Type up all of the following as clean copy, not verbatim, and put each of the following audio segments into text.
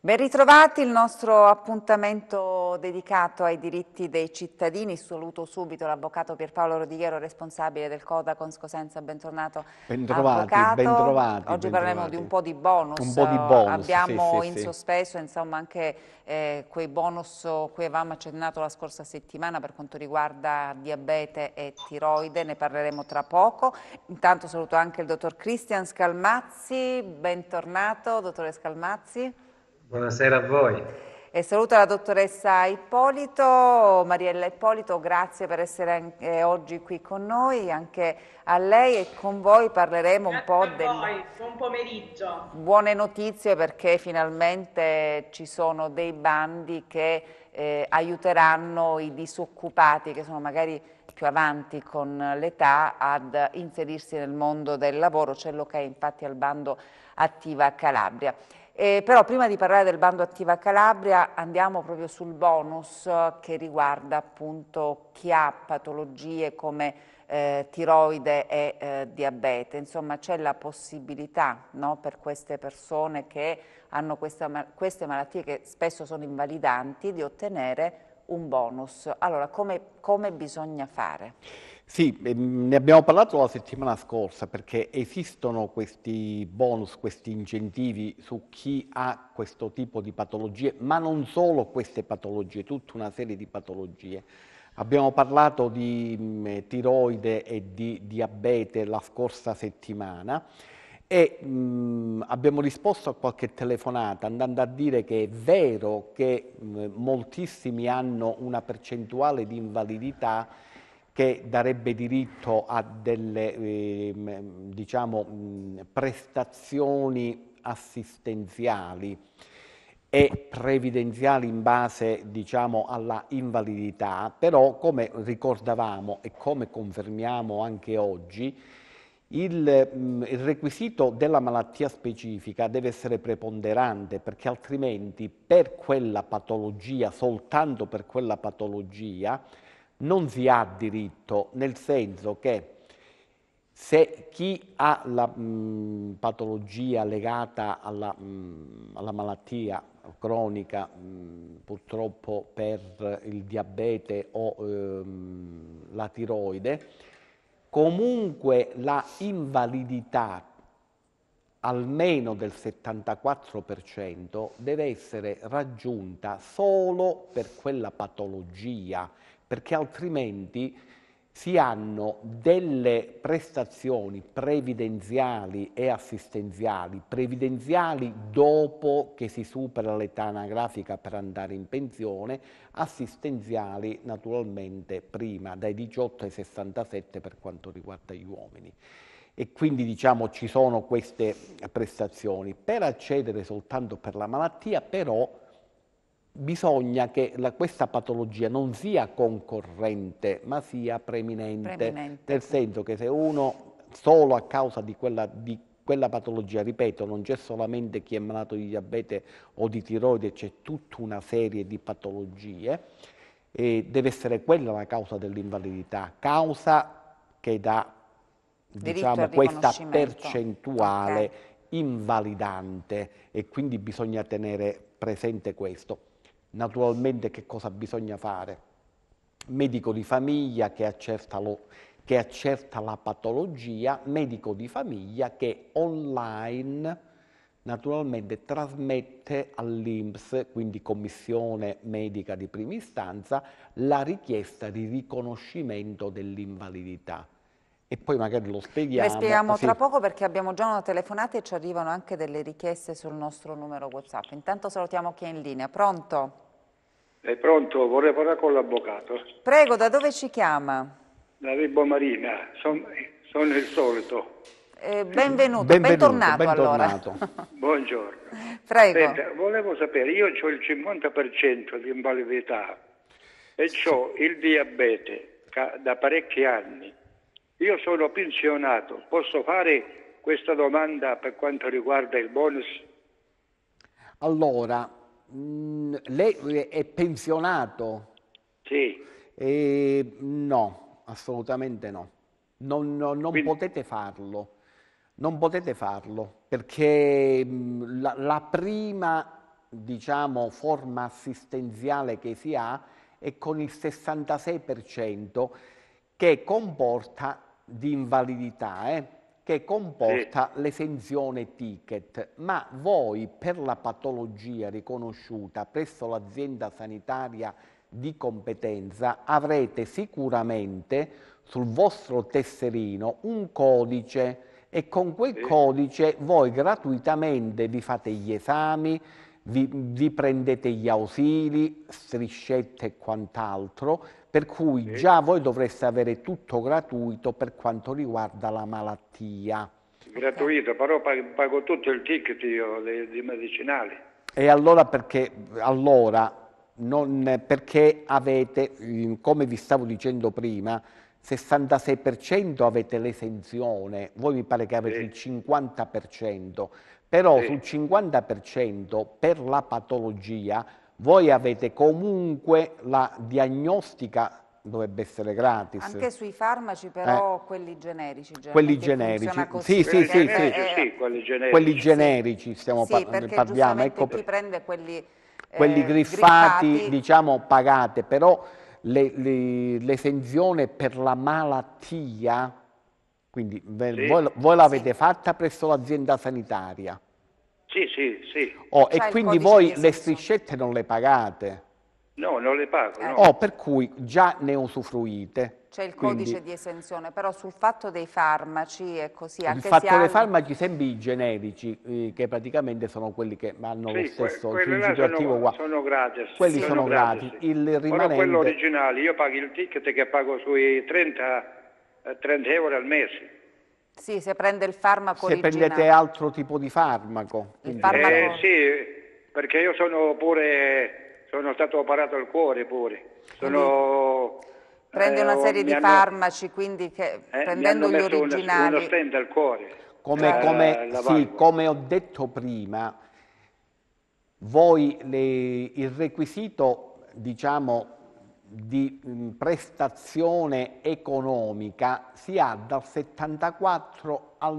Ben ritrovati, il nostro appuntamento dedicato ai diritti dei cittadini. Saluto subito l'avvocato Pierpaolo Rodiguero, responsabile del Codacons Cosenza. Bentornato, Bentrovati, avvocato. bentrovati, Oggi parleremo di un bentrovati. po' di Un bonus. po' di bonus, sì, Abbiamo sì, in sì. sospeso, insomma, anche quei bonus cui avevamo accennato la scorsa settimana per quanto riguarda diabete e tiroide. Ne parleremo tra poco. Intanto saluto anche il dottor Cristian Scalmazzi. Bentornato, dottore Scalmazzi. Buonasera a voi. E saluto la dottoressa Ippolito, Mariella Ippolito, grazie per essere oggi qui con noi, anche a lei, e con voi parleremo un po' Grazie a delle voi, buon pomeriggio. buone notizie, perché finalmente ci sono dei bandi che aiuteranno i disoccupati che sono magari più avanti con l'età ad inserirsi nel mondo del lavoro. C'è l'ok infatti al bando Attiva Calabria. Però prima di parlare del bando Attiva Calabria andiamo proprio sul bonus che riguarda appunto chi ha patologie come tiroide e diabete. Insomma, c'è la possibilità, no, per queste persone che hanno queste malattie che spesso sono invalidanti, di ottenere un bonus. Allora, come bisogna fare? Sì, ne abbiamo parlato la settimana scorsa perché esistono questi bonus, questi incentivi su chi ha questo tipo di patologie, ma non solo queste patologie, tutta una serie di patologie. Abbiamo parlato di tiroide e di diabete la scorsa settimana e abbiamo risposto a qualche telefonata andando a dire che è vero che moltissimi hanno una percentuale di invalidità che darebbe diritto a delle diciamo, prestazioni assistenziali e previdenziali in base, diciamo, alla invalidità, però come ricordavamo e come confermiamo anche oggi, il requisito della malattia specifica deve essere preponderante, perché altrimenti per quella patologia, soltanto per quella patologia, non si ha diritto, nel senso che se chi ha la patologia legata alla malattia cronica, purtroppo per il diabete o la tiroide, comunque la invalidità almeno del 74% deve essere raggiunta solo per quella patologia, perché altrimenti si hanno delle prestazioni previdenziali e assistenziali, previdenziali dopo che si supera l'età anagrafica per andare in pensione, assistenziali naturalmente prima, dai 18 ai 67 per quanto riguarda gli uomini. E quindi diciamo ci sono queste prestazioni. Per accedere soltanto per la malattia però bisogna che questa patologia non sia concorrente, ma sia preminente, nel senso che se uno solo a causa di quella patologia, ripeto, non c'è solamente chi è malato di diabete o di tiroide, c'è tutta una serie di patologie, e deve essere quella la causa dell'invalidità, causa che dà, Diritto al diciamo, questa riconoscimento. percentuale Ok. invalidante, e quindi bisogna tenere presente questo. Naturalmente che cosa bisogna fare? Medico di famiglia che accerta la patologia, medico di famiglia che online naturalmente trasmette all'INPS, quindi Commissione Medica di Prima Istanza, la richiesta di riconoscimento dell'invalidità. E poi magari lo Le spieghiamo. spieghiamo Sì. tra poco, perché abbiamo già una telefonata e ci arrivano anche delle richieste sul nostro numero WhatsApp. Intanto salutiamo chi è in linea. Pronto? È pronto? Vorrei parlare con l'avvocato. Prego, da dove ci chiama? Da Vibo Marina, sono il solito. Benvenuto, bentornato allora. Buongiorno. Prego. Senta, volevo sapere, io ho il 50% di invalidità e ho il diabete da parecchi anni. Io sono pensionato, posso fare questa domanda per quanto riguarda il bonus? Allora, lei è pensionato? Sì. No, assolutamente no. Non Quindi, potete farlo. Non potete farlo perché la prima diciamo, forma assistenziale che si ha è con il 66% che comporta di invalidità, che comporta l'esenzione ticket, ma voi per la patologia riconosciuta presso l'azienda sanitaria di competenza avrete sicuramente sul vostro tesserino un codice e con quel codice voi gratuitamente vi fate gli esami, vi prendete gli ausili, striscette e quant'altro, per cui già voi dovreste avere tutto gratuito per quanto riguarda la malattia. Gratuito, però pago tutto il ticket io di medicinali. E allora perché, perché avete, come vi stavo dicendo prima, 66% avete l'esenzione, voi mi pare che avete il 50%, però sul 50% per la patologia voi avete comunque la diagnostica, dovrebbe essere gratis. Anche sui farmaci però quelli generici. Quelli generici, così, sì, quelli generici. Quelli generici stiamo parliamo, ecco, chi prende quelli griffati, diciamo, pagate, però l'esenzione per la malattia, quindi voi l'avete fatta presso l'azienda sanitaria? Sì. E quindi voi le striscette non le pagate? No, non le pago, no. Per cui già ne usufruite. C'è il codice di esenzione, però sul fatto dei farmaci è così. Il fatto dei farmaci, sempre i generici, che praticamente sono quelli che hanno lo stesso principio attivo qua. Sono gratis. Quelli sono gratis. Il rimanente... quello originale, io pago il ticket che pago sui 30 euro al mese. Sì, se prende il farmaco originale. Se prendete altro tipo di farmaco. Il farmaco... sì, perché io sono stato operato al cuore pure. Prende una serie di farmaci, quindi prendendo gli originali... uno stent al cuore. Come ho detto prima, voi il requisito, diciamo, di prestazione economica si ha dal 74 al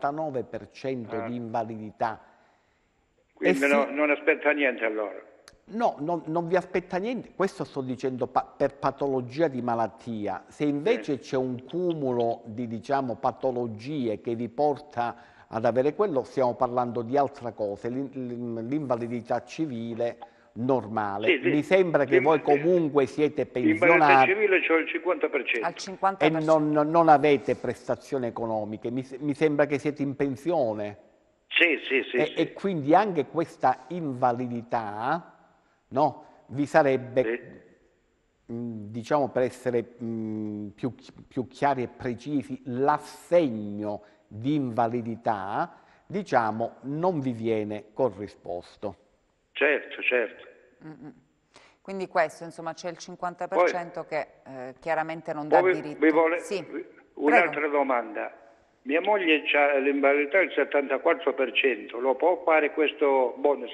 99% di invalidità. Quindi non aspetta niente allora? No, non vi aspetta niente, questo sto dicendo per patologia di malattia. Se invece c'è un cumulo di, diciamo, patologie che vi porta ad avere quello, stiamo parlando di altra cosa, l'invalidità civile normale. Mi sembra che voi comunque siete pensionati. Invalidità civile c'ho il 50%. Al 50%. E non avete prestazioni economiche, mi sembra che siete in pensione. Sì. E quindi anche questa invalidità, no, vi sarebbe, diciamo, per essere più chiari e precisi, l'assegno di invalidità, diciamo, non vi viene corrisposto. Certo. Quindi questo, insomma, c'è il 50% che chiaramente non dà diritto. Un'altra domanda. Mia moglie ha l'invalidità del 74%, lo può fare questo bonus?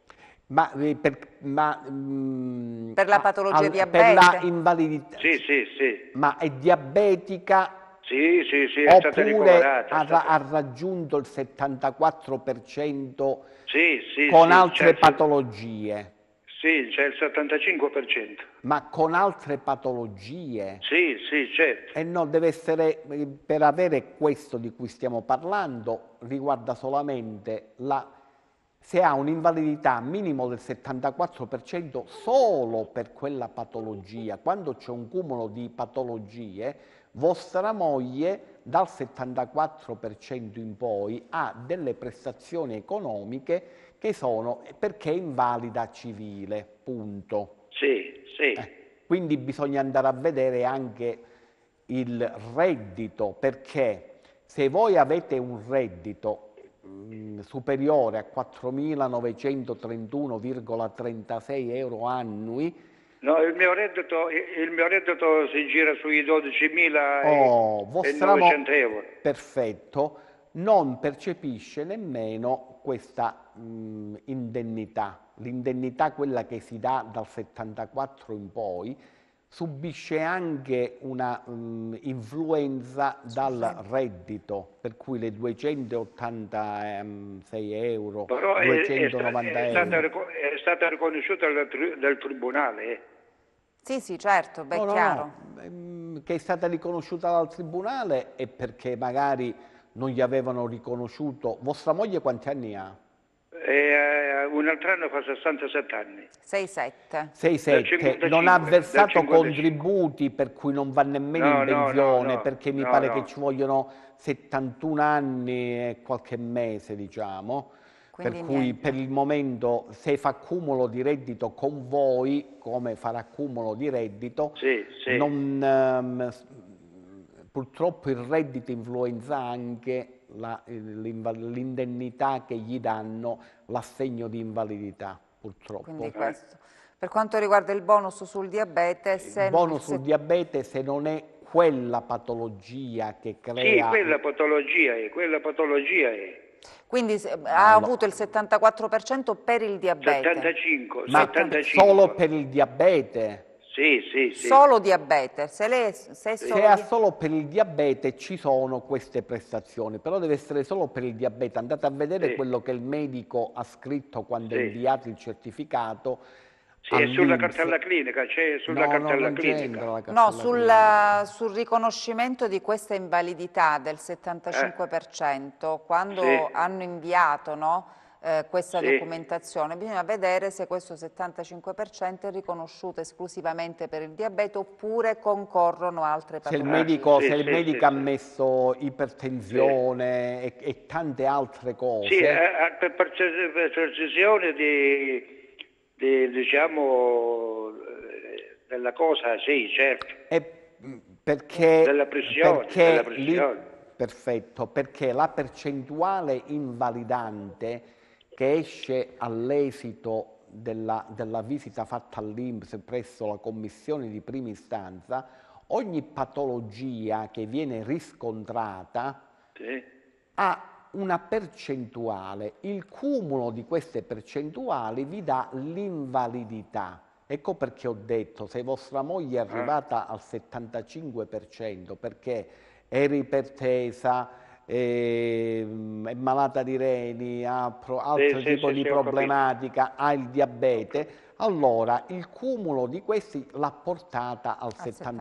Per la patologia diabetica? Per la invalidità? Sì. Ma è diabetica? Sì, è stata ricoverata. Ha raggiunto il 74% con altre patologie? Sì, c'è il 75%. Ma con altre patologie? Sì, certo. E no, deve essere, per avere questo di cui stiamo parlando, riguarda solamente se ha un'invalidità minimo del 74% solo per quella patologia. Quando c'è un cumulo di patologie, vostra moglie dal 74% in poi ha delle prestazioni economiche che sono perché è invalida civile, punto. Sì. Quindi bisogna andare a vedere anche il reddito, perché se voi avete un reddito superiore a 4.931,36 euro annui. No, il mio reddito si gira sui 12.900 euro. Perfetto, non percepisce nemmeno questa indennità. L'indennità, quella che si dà dal 74 in poi, subisce anche una influenza dal reddito, per cui le 286 euro, Però 290 euro. è stata riconosciuta dal tribunale. Sì, sì, certo, beh, chiaro. Che è stata riconosciuta dal tribunale è perché magari non gli avevano riconosciuto. Vostra moglie quanti anni ha? Un altro anno fa 67 anni. 6-7. 6-7, non ha versato contributi per cui non va nemmeno in pensione, perché mi pare che ci vogliono 71 anni e qualche mese, diciamo. Quindi per cui per il momento, se fa accumulo di reddito con voi, come farà accumulo di reddito, purtroppo il reddito influenza anche l'indennità che gli danno, l'assegno di invalidità, purtroppo. Quindi questo. Per quanto riguarda il bonus sul diabete, il bonus sul diabete, se non è quella patologia che crea... Sì, quella patologia è. Quindi ha avuto il 74% per il diabete. 75. Ma 75. solo per il diabete? Sì. Solo diabete. Se ha solo per il diabete ci sono queste prestazioni, però deve essere solo per il diabete. Andate a vedere quello che il medico ha scritto quando ha inviato il certificato. Sì, è sulla cartella clinica, c'è sulla cartella clinica. No, sul riconoscimento di questa invalidità del 75%, quando hanno inviato questa documentazione, bisogna vedere se questo 75% è riconosciuto esclusivamente per il diabete oppure concorrono altre patologie. Se il medico ha messo ipertensione e tante altre cose... Sì, per precisione diciamo della cosa, sì, certo. Della pressione. Perfetto, perché la percentuale invalidante che esce all'esito della visita fatta all'INPS presso la commissione di prima istanza, ogni patologia che viene riscontrata ha una percentuale, il cumulo di queste percentuali vi dà l'invalidità. Ecco perché ho detto, se vostra moglie è arrivata al 75% perché è ipertesa, è malata di reni, ha altro tipo di problematica, ha il diabete, allora il cumulo di questi l'ha portata al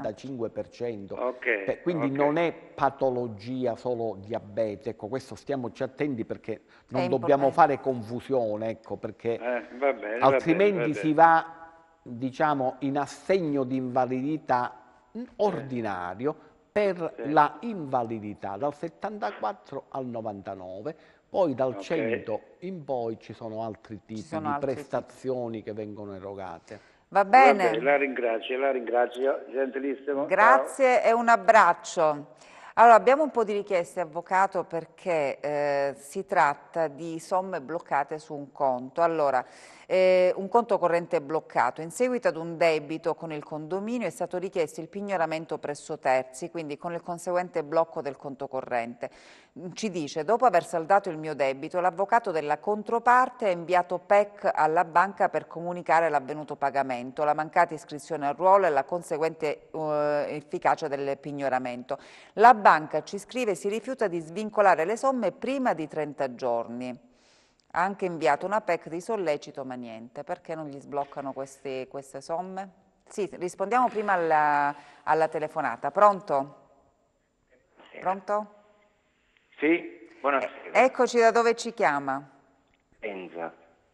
75%. Quindi non è patologia solo diabete, ecco, questo stiamoci attenti perché non dobbiamo fare confusione, ecco, perché altrimenti si va, diciamo, in assegno di invalidità ordinario per la invalidità dal 74 al 99, poi dal 100 in poi ci sono altri tipi di prestazioni che vengono erogate. Va bene. La ringrazio, gentilissimo. Grazie e un abbraccio. Allora, abbiamo un po' di richieste, avvocato, perché si tratta di somme bloccate su un conto. Allora, un conto corrente bloccato. In seguito ad un debito con il condominio è stato richiesto il pignoramento presso terzi, quindi con il conseguente blocco del conto corrente. Ci dice, dopo aver saldato il mio debito, l'avvocato della controparte ha inviato PEC alla banca per comunicare l'avvenuto pagamento, la mancata iscrizione al ruolo e la conseguente efficacia del pignoramento. La banca, ci scrive, si rifiuta di svincolare le somme prima di 30 giorni. Ha anche inviato una PEC di sollecito, ma niente. Perché non gli sbloccano queste somme? Sì, rispondiamo prima alla telefonata. Pronto? Pronto? Sì, buonasera. Eccoci, da dove ci chiama? Cosenza.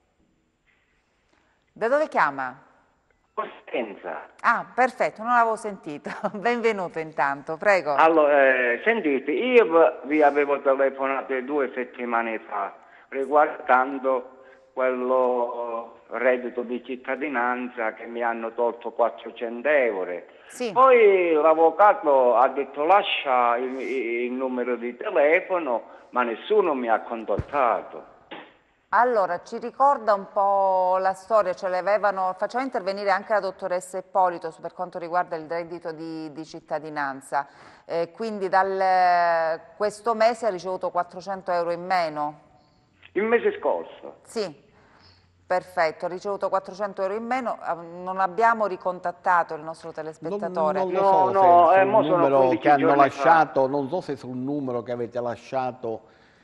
Da dove chiama? Cosenza. Ah, perfetto, non l'avevo sentito. Benvenuto intanto, prego. Allora, sentite, io vi avevo telefonato 2 settimane fa riguardando quello reddito di cittadinanza che mi hanno tolto 400 euro. Sì. Poi l'avvocato ha detto lascia il numero di telefono, ma nessuno mi ha contattato. Allora, ci ricorda un po' la storia, facciamo intervenire anche la dottoressa Ippolito per quanto riguarda il reddito di cittadinanza, quindi questo mese ha ricevuto 400 euro in meno. Il mese scorso? Sì, Perfetto, ha ricevuto 400 euro in meno, non abbiamo ricontattato il nostro telespettatore. Non lo so No, se sul mo sono numero 15 che hanno giorni lasciato, non so se sul numero che avete lasciato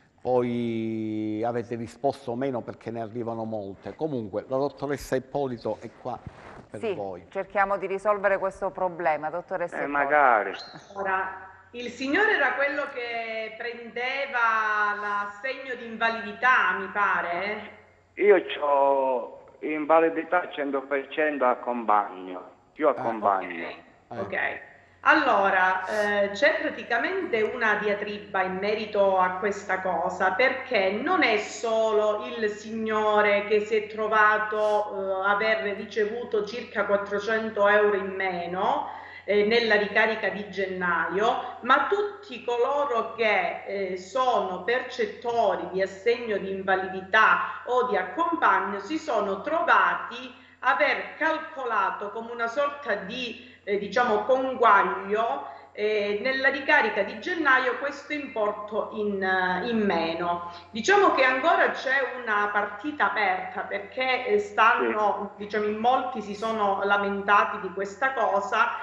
poi avete risposto o meno, perché ne arrivano molte. Comunque la dottoressa Ippolito è qua per Sì, voi. cerchiamo di risolvere questo problema, dottoressa Ippolito. Magari. Ora, il signore era quello che prendeva l'assegno di invalidità, mi pare. Io ho invalidità 100% accompagno, io accompagno. Ok. Allora, c'è praticamente una diatriba in merito a questa cosa, perché non è solo il signore che si è trovato aver ricevuto circa 400 euro in meno nella ricarica di gennaio, ma tutti coloro che sono percettori di assegno di invalidità o di accompagno si sono trovati aver calcolato come una sorta di diciamo conguaglio nella ricarica di gennaio questo importo in meno. Diciamo che ancora c'è una partita aperta, perché diciamo, in molti si sono lamentati di questa cosa,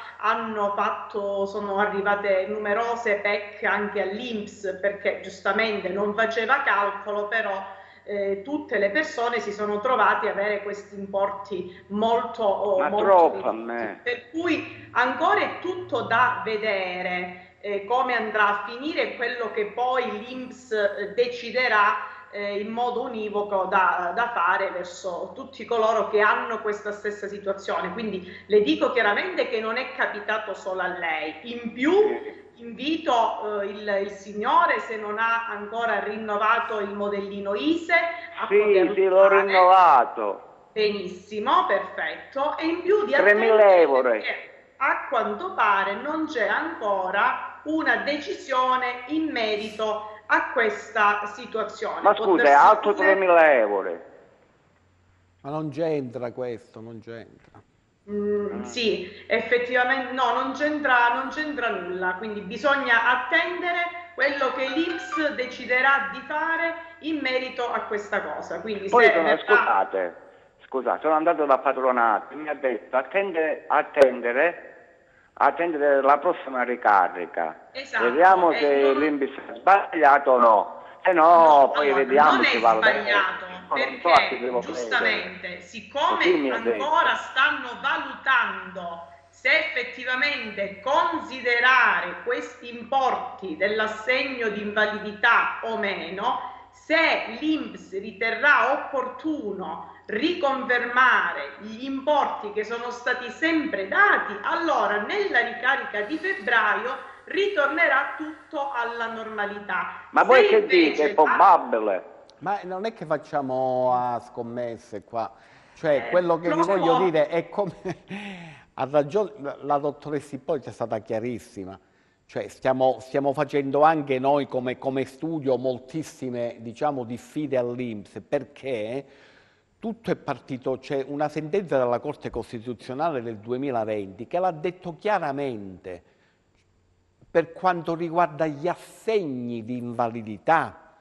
sono arrivate numerose PEC anche all'INPS, perché giustamente non faceva calcolo, però tutte le persone si sono trovate a avere questi importi molto troppo a ridotti. me. Per cui ancora è tutto da vedere come andrà a finire, quello che poi l'INPS deciderà in modo univoco da fare verso tutti coloro che hanno questa stessa situazione. Quindi le dico chiaramente che non è capitato solo a lei. In più invito il signore, se non ha ancora rinnovato il modellino ISE, a poterlo Sì, l'ho fare. rinnovato. Benissimo, perfetto. E in più di 3.000 euro. perché a quanto pare non c'è ancora una decisione in merito a questa situazione. Ma scusa, è alto 3.000 euro. Ma non c'entra questo, non c'entra. Sì, effettivamente no, non c'entra nulla, quindi bisogna attendere quello che l'INPS deciderà di fare in merito a questa cosa. Quindi Poi se scusate, sono andato da patronato e mi ha detto attendere la prossima ricarica. Esatto, Vediamo se l'INPS ha sbagliato o no. Se no, poi vediamo non è se va sbagliato, perché giustamente siccome ancora stanno valutando se effettivamente considerare questi importi dell'assegno di invalidità o meno, se l'INPS riterrà opportuno riconfermare gli importi che sono stati sempre dati, allora nella ricarica di febbraio ritornerà tutto alla normalità. Ma voi che dite? È probabile? Ma non è che facciamo a scommesse qua, cioè quello che vi voglio dire è come ha ragione la dottoressa Ippolito, è stata chiarissima, cioè stiamo facendo anche noi come studio moltissime, diciamo, diffide all'INPS, perché tutto è partito, c'è una sentenza della Corte Costituzionale del 2020 che l'ha detto chiaramente per quanto riguarda gli assegni di invalidità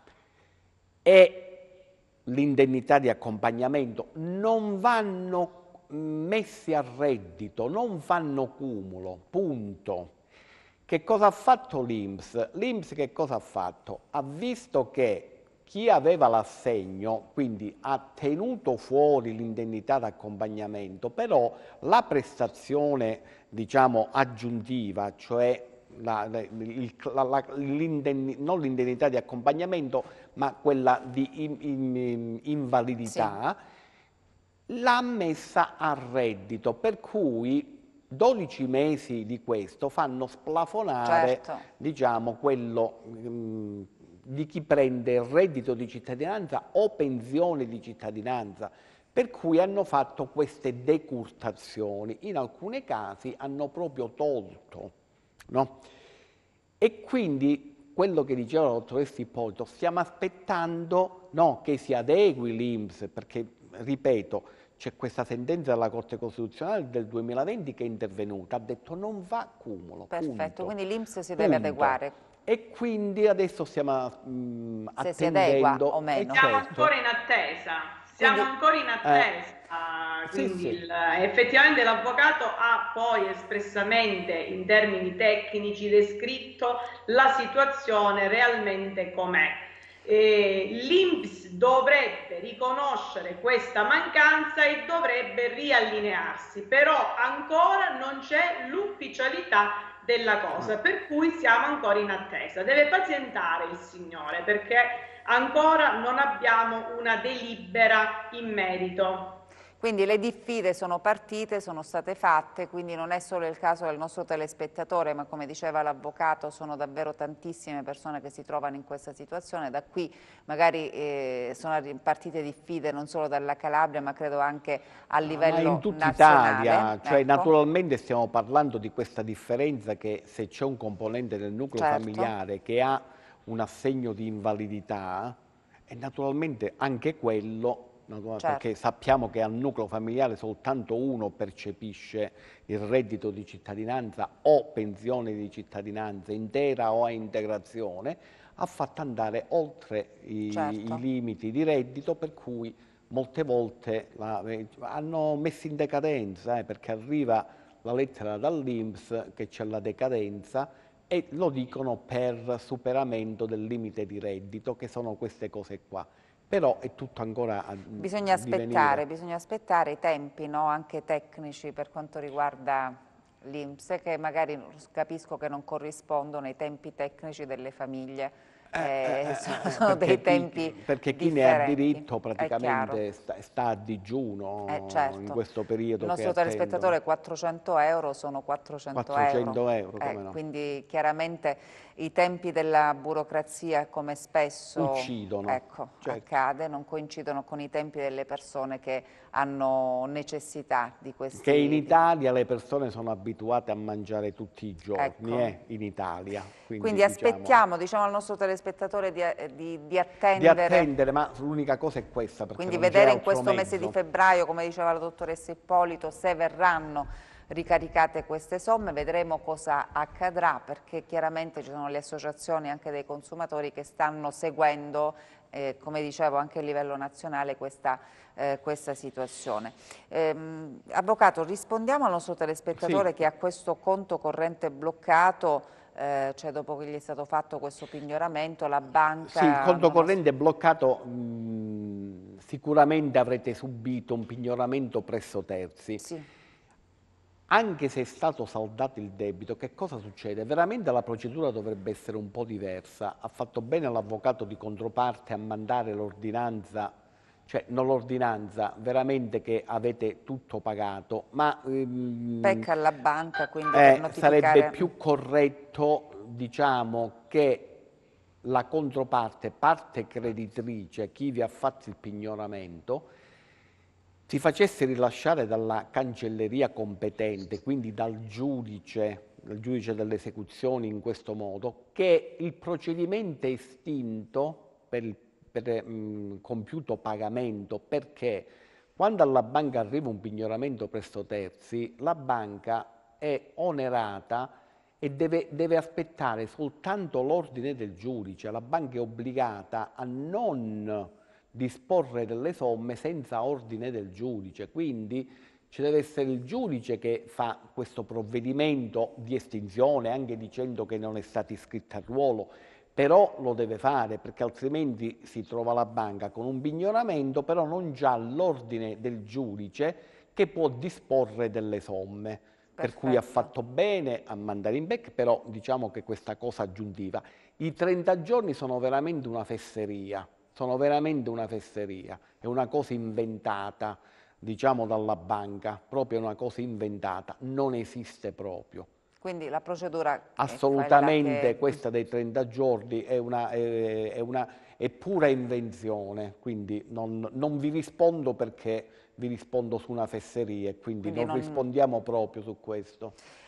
e l'indennità di accompagnamento, non vanno messi a reddito, non fanno cumulo, punto. Che cosa ha fatto l'INPS? L'INPS che cosa ha fatto? Ha visto che chi aveva l'assegno, quindi ha tenuto fuori l'indennità d'accompagnamento, però la prestazione, diciamo, aggiuntiva, cioè non l'indennità di accompagnamento, ma quella di invalidità, sì, l'ha messa a reddito, per cui 12 mesi di questo fanno splafonare, certo, diciamo, quello di chi prende il reddito di cittadinanza o pensione di cittadinanza, per cui hanno fatto queste decurtazioni. In alcuni casi hanno proprio tolto, no? E quindi quello che diceva la dottoressa Ippolito, stiamo aspettando, no, che si adegui l'INPS, perché, ripeto, c'è questa sentenza della Corte Costituzionale del 2020 che è intervenuta, ha detto non va a cumulo. Perfetto, punto, quindi l'INPS si deve adeguare. E quindi adesso stiamo se attendendo. si adegua o meno. Siamo ancora in attesa. Siamo ancora in attesa, quindi effettivamente l'avvocato ha poi espressamente in termini tecnici descritto la situazione realmente com'è. L'INPS dovrebbe riconoscere questa mancanza e dovrebbe riallinearsi, però ancora non c'è l'ufficialità della cosa, per cui siamo ancora in attesa. Deve pazientare il signore, perché ancora non abbiamo una delibera in merito. Quindi le diffide sono partite, sono state fatte, quindi non è solo il caso del nostro telespettatore, ma come diceva l'avvocato sono davvero tantissime persone che si trovano in questa situazione. Da qui magari sono partite diffide non solo dalla Calabria, ma credo anche a livello in tutta nazionale. Italia, cioè Ecco. naturalmente stiamo parlando di questa differenza che se c'è un componente del nucleo familiare che ha un assegno di invalidità, e naturalmente anche quello, perché sappiamo che al nucleo familiare soltanto uno percepisce il reddito di cittadinanza o pensione di cittadinanza intera o a integrazione, ha fatto andare oltre i limiti di reddito, per cui molte volte hanno messo in decadenza, perché arriva la lettera dall'INPS che c'è la decadenza e lo dicono per superamento del limite di reddito, che sono queste cose qua. Però è tutto ancora a bisogna aspettare i tempi, no? Anche tecnici per quanto riguarda l'INPS, che magari capisco che non corrispondono ai tempi tecnici delle famiglie. Sono dei tempi perché chi ne ha diritto praticamente sta a digiuno in questo periodo. Il nostro telespettatore 400 euro sono 400 euro. No? Quindi chiaramente i tempi della burocrazia, come spesso uccidono, accade, non coincidono con i tempi delle persone che hanno necessità di questi. Che in Italia le persone sono abituate a mangiare tutti i giorni, in Italia. Quindi aspettiamo, diciamo al nostro telespettatore di attendere. Di attendere, ma l'unica cosa è questa. Quindi vedere in questo mese di febbraio, come diceva la dottoressa Ippolito, se verranno ricaricate queste somme, vedremo cosa accadrà, perché chiaramente ci sono le associazioni anche dei consumatori che stanno seguendo, come dicevo anche a livello nazionale, questa situazione. Avvocato, rispondiamo al nostro telespettatore che ha questo conto corrente bloccato, cioè dopo che gli è stato fatto questo pignoramento, la banca... Sì, il conto corrente è bloccato, sicuramente avrete subito un pignoramento presso terzi. Sì. Anche se è stato saldato il debito, che cosa succede? Veramente la procedura dovrebbe essere un po' diversa. Ha fatto bene l'avvocato di controparte a mandare l'ordinanza, cioè non l'ordinanza, veramente che avete tutto pagato, ma pecca alla banca, quindi per notificare... sarebbe più corretto, diciamo, che la controparte, parte creditrice, chi vi ha fatto il pignoramento, si facesse rilasciare dalla cancelleria competente, quindi dal giudice delle esecuzioni in questo modo, che il procedimento è estinto per compiuto pagamento, perché quando alla banca arriva un pignoramento presso terzi, la banca è onerata e deve aspettare soltanto l'ordine del giudice. La banca è obbligata a non disporre delle somme senza ordine del giudice, quindi ci deve essere il giudice che fa questo provvedimento di estinzione, anche dicendo che non è stato iscritto a ruolo, però lo deve fare, perché altrimenti si trova la banca con un pignoramento, però non già l'ordine del giudice che può disporre delle somme. Per cui ha fatto bene a mandare in bec, però diciamo che questa cosa aggiuntiva. I 30 giorni sono veramente una fesseria. Sono veramente una fesseria, è una cosa inventata, diciamo, dalla banca, proprio una cosa inventata, non esiste proprio. Quindi la procedura... Assolutamente questa dei 30 giorni è pura invenzione, quindi non vi rispondo perché vi rispondo su una fesseria e quindi non rispondiamo proprio su questo.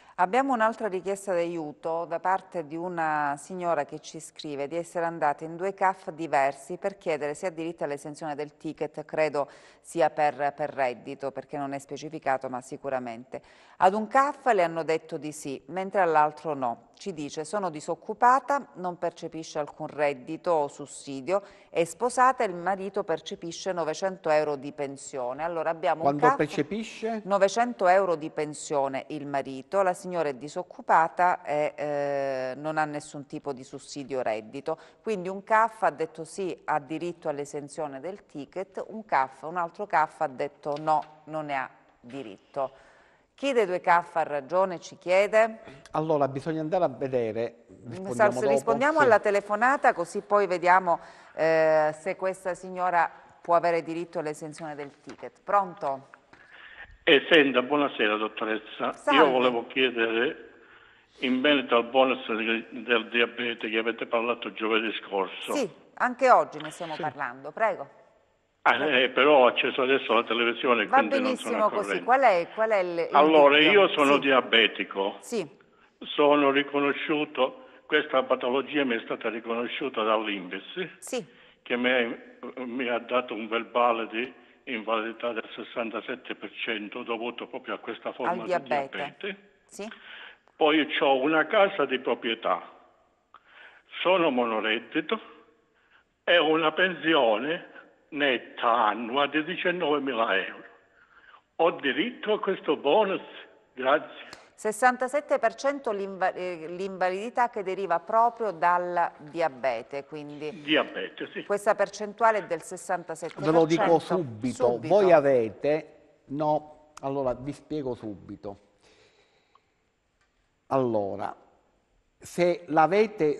Abbiamo un'altra richiesta d'aiuto da parte di una signora che ci scrive di essere andata in 2 CAF diversi per chiedere se ha diritto all'esenzione del ticket, credo sia per reddito, perché non è specificato, ma sicuramente. Ad un CAF le hanno detto di sì, mentre all'altro no. Ci dice: sono disoccupata, non percepisce alcun reddito o sussidio, è sposata e il marito percepisce 900 euro di pensione. Allora abbiamo Quando un CAF, percepisce? 900 euro di pensione il marito, la signora è disoccupata e non ha nessun tipo di sussidio o reddito. Quindi un CAF ha detto sì, ha diritto all'esenzione del ticket, un altro CAF ha detto no, non ne ha diritto. Chi dei 2 CAF ha ragione, ci chiede? Allora bisogna andare a vedere, Rispondiamo sì. alla telefonata, così poi vediamo se questa signora può avere diritto all'esenzione del ticket. Pronto? Senta, buonasera dottoressa. Salve. Io volevo chiedere in merito al bonus del diabete che avete parlato giovedì scorso. Sì, anche oggi ne stiamo parlando, prego. Però ho acceso adesso la televisione e Va quindi non sono benissimo a così. corrente. Qual è il Allora, dubbio? io sono Sì. diabetico. Sì, Sono riconosciuto, questa patologia mi è stata riconosciuta dall'INPS, sì, che mi ha dato un verbale di invalidità del 67% dovuto proprio a questa forma al di diabete. diabete. Sì, Poi ho una casa di proprietà, sono monoreddito e ho una pensione netta annua di 19.000 euro. Ho diritto a questo bonus? Grazie. 67% l'invalidità che deriva proprio dal diabete, quindi Diabete, sì. questa percentuale è del 67%. Ve lo dico subito. Voi avete... No, allora vi spiego subito. Allora, se l'avete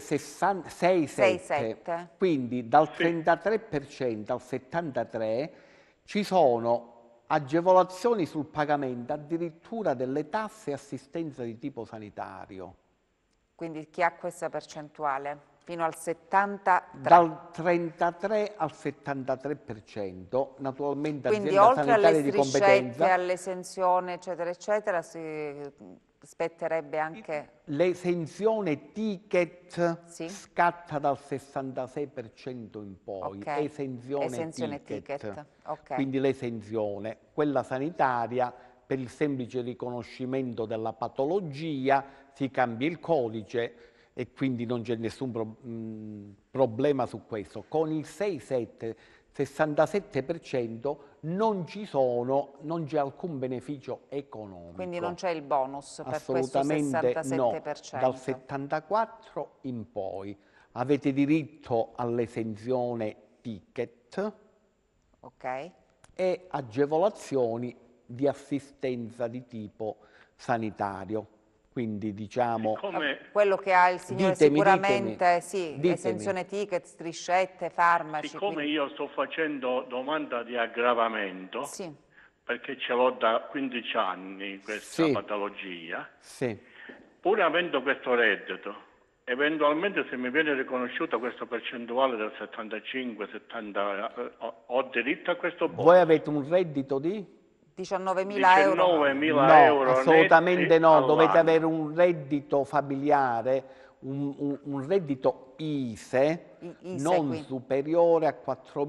6,7, quindi dal 33% al 73% ci sono agevolazioni sul pagamento addirittura delle tasse e assistenza di tipo sanitario. Quindi chi ha questa percentuale? Fino al 73%. Dal 33 al 73%, naturalmente quindi azienda oltre alle sanitaria di striscette, competenza. all'esenzione, eccetera, eccetera, spetterebbe anche... L'esenzione ticket Sì? scatta dal 66% in poi, Ok. esenzione ticket. Ok. Quindi l'esenzione, quella sanitaria, per il semplice riconoscimento della patologia, si cambia il codice e quindi non c'è nessun problema su questo. Con il 6,7, 67% non c'è alcun beneficio economico. Quindi non c'è il bonus per Assolutamente questo 67%. no, dal 74 in poi. Avete diritto all'esenzione ticket, ok, e agevolazioni di assistenza di tipo sanitario. Quindi diciamo... quello che ha il signore sicuramente, sì, ditemi. esenzione ticket, striscette, farmaci. Siccome quindi... io sto facendo domanda di aggravamento, sì, perché ce l'ho da 15 anni questa Sì. patologia, Sì. pur avendo questo reddito, eventualmente se mi viene riconosciuta questa percentuale del 75-70, ho diritto a questo bonus? Voi avete un reddito di? 19.000 euro. 19.000 No, euro assolutamente netti no, all'anno. dovete avere un reddito familiare, un reddito ISE, non quindi. superiore a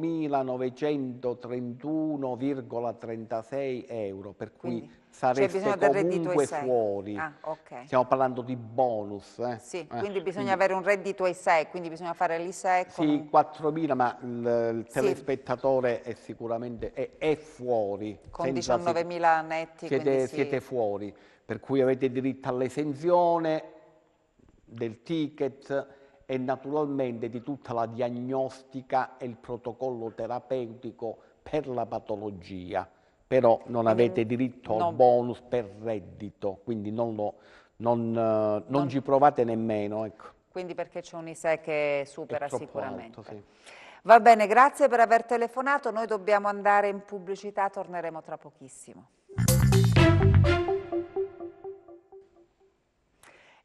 4.931,36 euro, per Quindi cui sareste bisogno del reddito comunque ISEE. fuori. Ah, ok. Stiamo parlando di bonus. Sì, quindi bisogna avere un reddito ISEE, quindi bisogna fare l'ISEE con Sì, 4.000, ma il Sì. telespettatore è sicuramente è fuori. con senza 19.000 netti. quindi sì. siete fuori, per cui avete diritto all'esenzione del ticket e naturalmente di tutta la diagnostica e il protocollo terapeutico per la patologia, però non avete diritto al bonus per reddito, quindi non ci provate nemmeno. Ecco. Quindi perché c'è un ISEE che supera È troppo sicuramente. alto, sì. Va bene, grazie per aver telefonato, noi dobbiamo andare in pubblicità, torneremo tra pochissimo.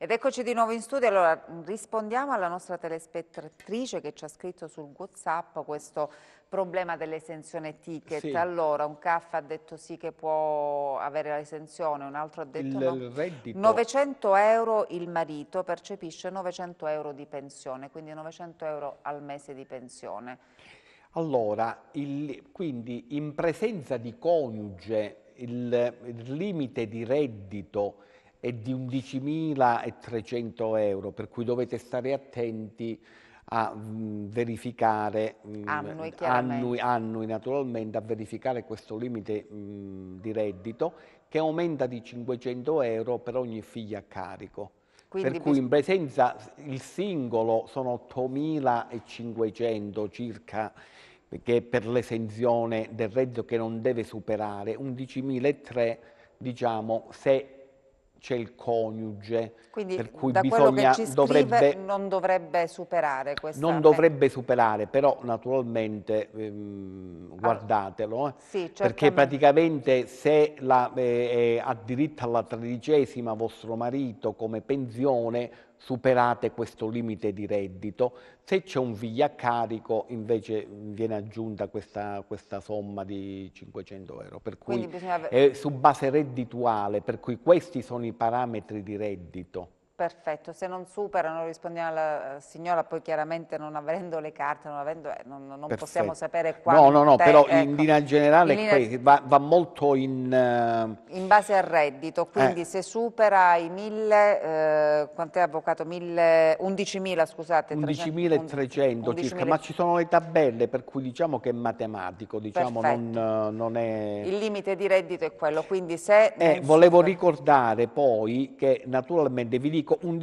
Ed eccoci di nuovo in studio. Allora, rispondiamo alla nostra telespettatrice che ci ha scritto sul WhatsApp questo problema dell'esenzione ticket. Sì. Allora, un CAF ha detto sì che può avere l'esenzione, un altro ha detto no. Il reddito... 900 euro il marito percepisce 900 euro di pensione, quindi 900 euro al mese di pensione. Allora, quindi in presenza di coniuge il limite di reddito è di 11.300 euro, per cui dovete stare attenti a verificare annui naturalmente, a verificare questo limite di reddito che aumenta di 500 euro per ogni figlio a carico. Quindi per cui in presenza il singolo sono 8.500 circa, che per l'esenzione del reddito che non deve superare 11.300, diciamo, se c'è il coniuge. Quindi per cui da quello che ci scrive non dovrebbe superare questa... Non dovrebbe superare, però naturalmente guardatelo, sì, perché praticamente se ha diritto alla 13ª vostro marito come pensione, superate questo limite di reddito. Se c'è un figlio a carico invece viene aggiunta questa somma di 500 euro, per cui è su base reddituale, per cui questi sono i parametri di reddito. Perfetto, se non superano, rispondiamo alla signora, poi chiaramente non avendo le carte, non possiamo sapere quanto. No, però in linea generale va molto in base al reddito, quindi se supera i 1.000, quant'è avvocato? 11.000, scusate. 11.300 circa, ma ci sono le tabelle, per cui diciamo che è matematico, diciamo non è... Il limite di reddito è quello, quindi se... volevo ricordare poi che naturalmente vi dico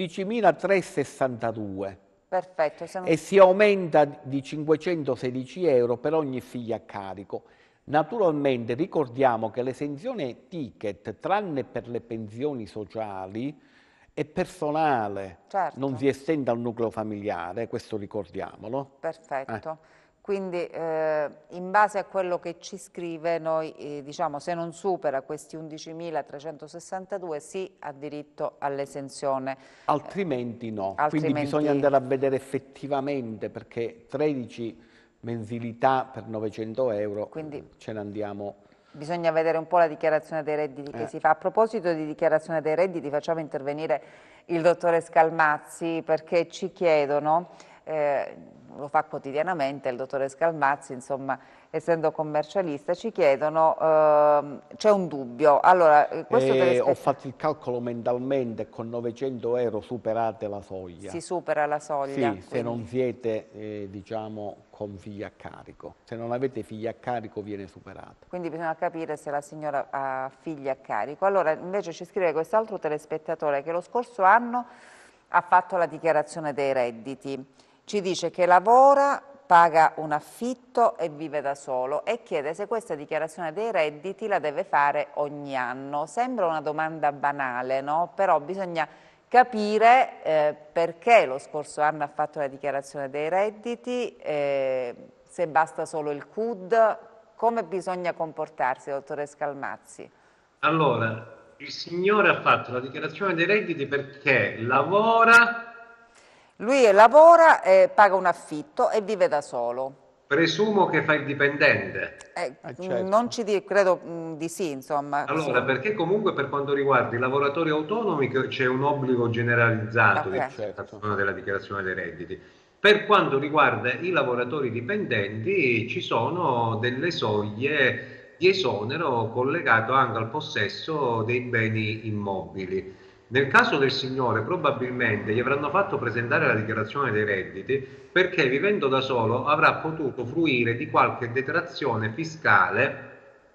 11.362. Perfetto. E si aumenta di 516 euro per ogni figlio a carico. Naturalmente ricordiamo che l'esenzione ticket, tranne per le pensioni sociali, è personale, non si estende al nucleo familiare, questo ricordiamolo. Perfetto. Quindi in base a quello che ci scrive noi diciamo se non supera questi 11.362 sì ha diritto all'esenzione. Altrimenti no, quindi bisogna andare a vedere effettivamente, perché 13 mensilità per 900 euro, quindi ce ne andiamo... Bisogna vedere un po' la dichiarazione dei redditi che si fa. A proposito di dichiarazione dei redditi facciamo intervenire il dottore Scalmazzi, perché ci chiedono... lo fa quotidianamente il dottore Scalmazzi, insomma, essendo commercialista, ci chiedono, c'è un dubbio. Allora, ho fatto il calcolo mentalmente, con 900 euro superate la soglia. Si supera la soglia. Sì, se non siete, diciamo, con figli a carico. Se non avete figli a carico viene superata. Quindi bisogna capire se la signora ha figli a carico. Allora, invece ci scrive quest'altro telespettatore che lo scorso anno ha fatto la dichiarazione dei redditi. Ci dice che lavora, paga un affitto e vive da solo e chiede se questa dichiarazione dei redditi la deve fare ogni anno. Sembra una domanda banale, no? Però bisogna capire perché lo scorso anno ha fatto la dichiarazione dei redditi, se basta solo il CUD, come bisogna comportarsi, dottore Scalmazzi? Allora, il signore ha fatto la dichiarazione dei redditi perché lavora... Lui lavora, paga un affitto e vive da solo. Presumo che fa il dipendente. Certo. Non ci dico, credo di sì, insomma. Allora, sì. Perché comunque per quanto riguarda i lavoratori autonomi c'è un obbligo generalizzato di presentazione della dichiarazione dei redditi. Per quanto riguarda i lavoratori dipendenti ci sono delle soglie di esonero collegato anche al possesso dei beni immobili. Nel caso del signore probabilmente gli avranno fatto presentare la dichiarazione dei redditi perché vivendo da solo avrà potuto fruire di qualche detrazione fiscale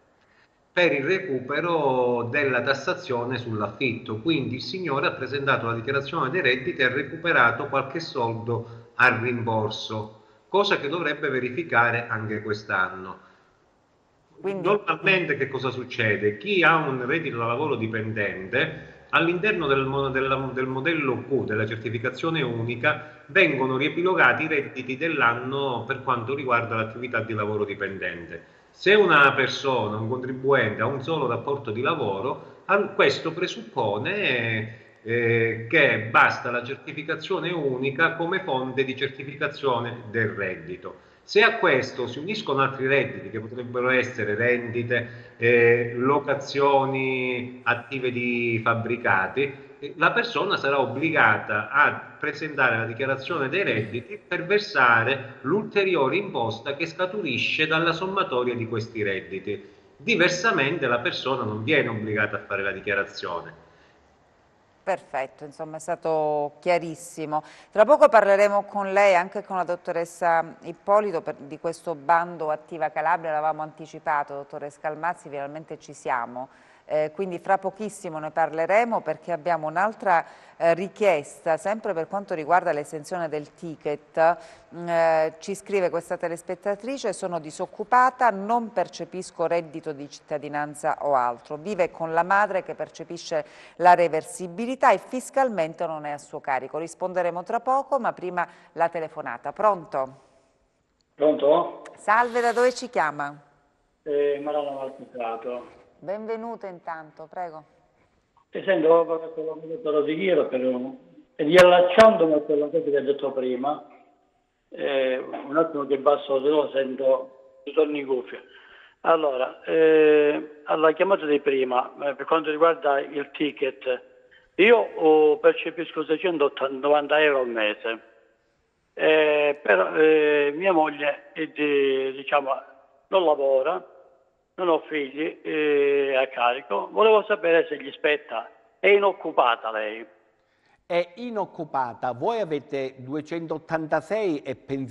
per il recupero della tassazione sull'affitto. Quindi il signore ha presentato la dichiarazione dei redditi e ha recuperato qualche soldo al rimborso, cosa che dovrebbe verificare anche quest'anno. Normalmente che cosa succede? Chi ha un reddito da lavoro dipendente all'interno del modello Q, della certificazione unica, vengono riepilogati i redditi dell'anno per quanto riguarda l'attività di lavoro dipendente. Se una persona, un contribuente, ha un solo rapporto di lavoro, questo presuppone che basta la certificazione unica come fonte di certificazione del reddito. Se a questo si uniscono altri redditi che potrebbero essere rendite, locazioni attive di fabbricati, la persona sarà obbligata a presentare la dichiarazione dei redditi per versare l'ulteriore imposta che scaturisce dalla sommatoria di questi redditi. Diversamente la persona non viene obbligata a fare la dichiarazione. Perfetto, insomma è stato chiarissimo. Tra poco parleremo con lei, anche con la dottoressa Ippolito, di questo bando Attiva Calabria. L'avevamo anticipato, dottoressa Scalmazzi, finalmente ci siamo. Quindi fra pochissimo ne parleremo, perché abbiamo un'altra richiesta, sempre per quanto riguarda l'esenzione del ticket. Ci scrive questa telespettatrice: sono disoccupata, non percepisco reddito di cittadinanza o altro, vive con la madre che percepisce la reversibilità e fiscalmente non è a suo carico. Risponderemo tra poco, ma prima la telefonata. Pronto? Pronto? Salve, da dove ci chiama? Marano Marticato. Benvenuto intanto, prego. Sento quello che ha detto Rosigliero, e riallacciandomi a quello che ha detto prima, un attimo che basso, se no sento, torno in cuffia. Allora, alla chiamata di prima, per quanto riguarda il ticket, io percepisco 690 euro al mese, però mia moglie diciamo, non lavora, non ho figli a carico. Volevo sapere se gli spetta. È inoccupata lei? È inoccupata. Voi avete 286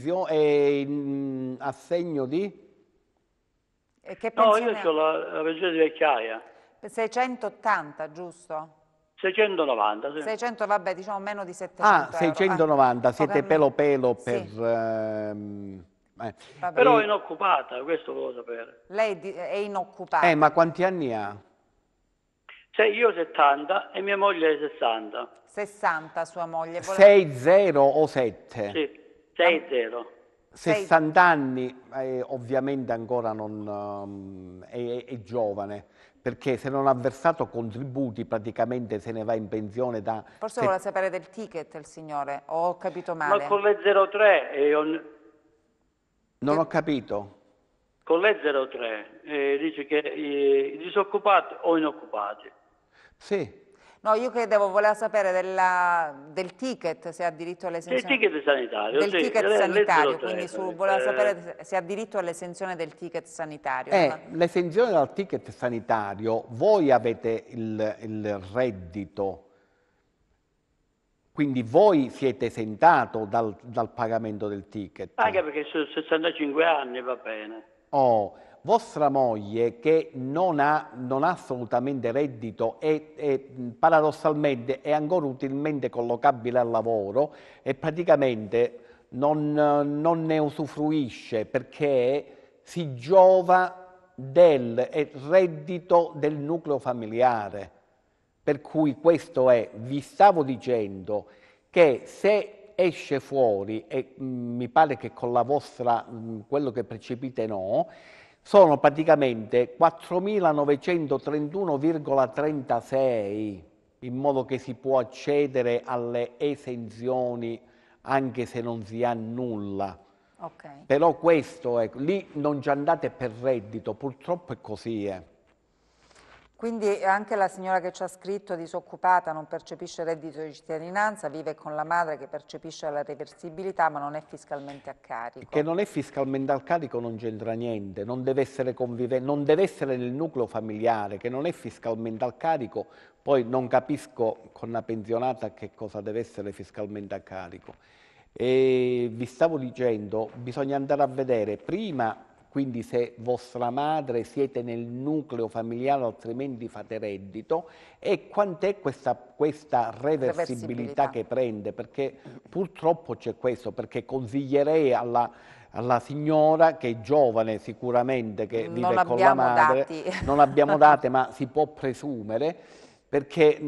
e assegno di? E che No, pensione io ho la pensione di vecchiaia. 680, giusto? 690, sì. 600, vabbè, diciamo meno di 700 Ah, 690, siete pelo pelo per... Sì. Però è inoccupata, questo volevo sapere. Lei è inoccupata. Ma quanti anni ha? Io 70 e mia moglie 60. 60 sua moglie. 6-0 o 7? Sì, 6-0. 60 anni, ovviamente ancora non è giovane, perché se non ha versato contributi praticamente se ne va in pensione da... Forse vuole sapere del ticket il signore, o ho capito male? Ma con le 03... Non ho capito. Con le 03 dice che i disoccupati o inoccupati. Sì. No, io volevo sapere del ticket, se ha diritto all'esenzione. Del ticket sanitario, del sì. ticket sanitario, quindi voleva sapere se ha diritto all'esenzione del ticket sanitario. L'esenzione dal ticket sanitario, voi avete il reddito, quindi voi siete esentato dal pagamento del ticket. Anche perché su 65 anni va bene. Vostra moglie, che non ha assolutamente reddito e paradossalmente è ancora utilmente collocabile al lavoro e praticamente non ne usufruisce, perché si giova del reddito del nucleo familiare. Per cui questo è, vi stavo dicendo che se esce fuori, e mi pare che con la vostra, quello che percepite no, sono praticamente 4.931,36, in modo che si può accedere alle esenzioni anche se non si ha nulla. Okay. Però questo, lì non ci andate per reddito, purtroppo è così. Quindi anche la signora che ci ha scritto, disoccupata, non percepisce reddito di cittadinanza, vive con la madre che percepisce la reversibilità ma non è fiscalmente a carico. Che non è fiscalmente a carico non c'entra niente, non deve essere non deve essere nel nucleo familiare, che non è fiscalmente a carico, poi non capisco con una pensionata che cosa deve essere fiscalmente a carico. E vi stavo dicendo, bisogna andare a vedere prima, quindi se vostra madre siete nel nucleo familiare, altrimenti fate reddito, e quant'è questa reversibilità che prende, perché purtroppo c'è questo, perché consiglierei alla signora, che è giovane sicuramente, che vive con la madre, non abbiamo date ma si può presumere, perché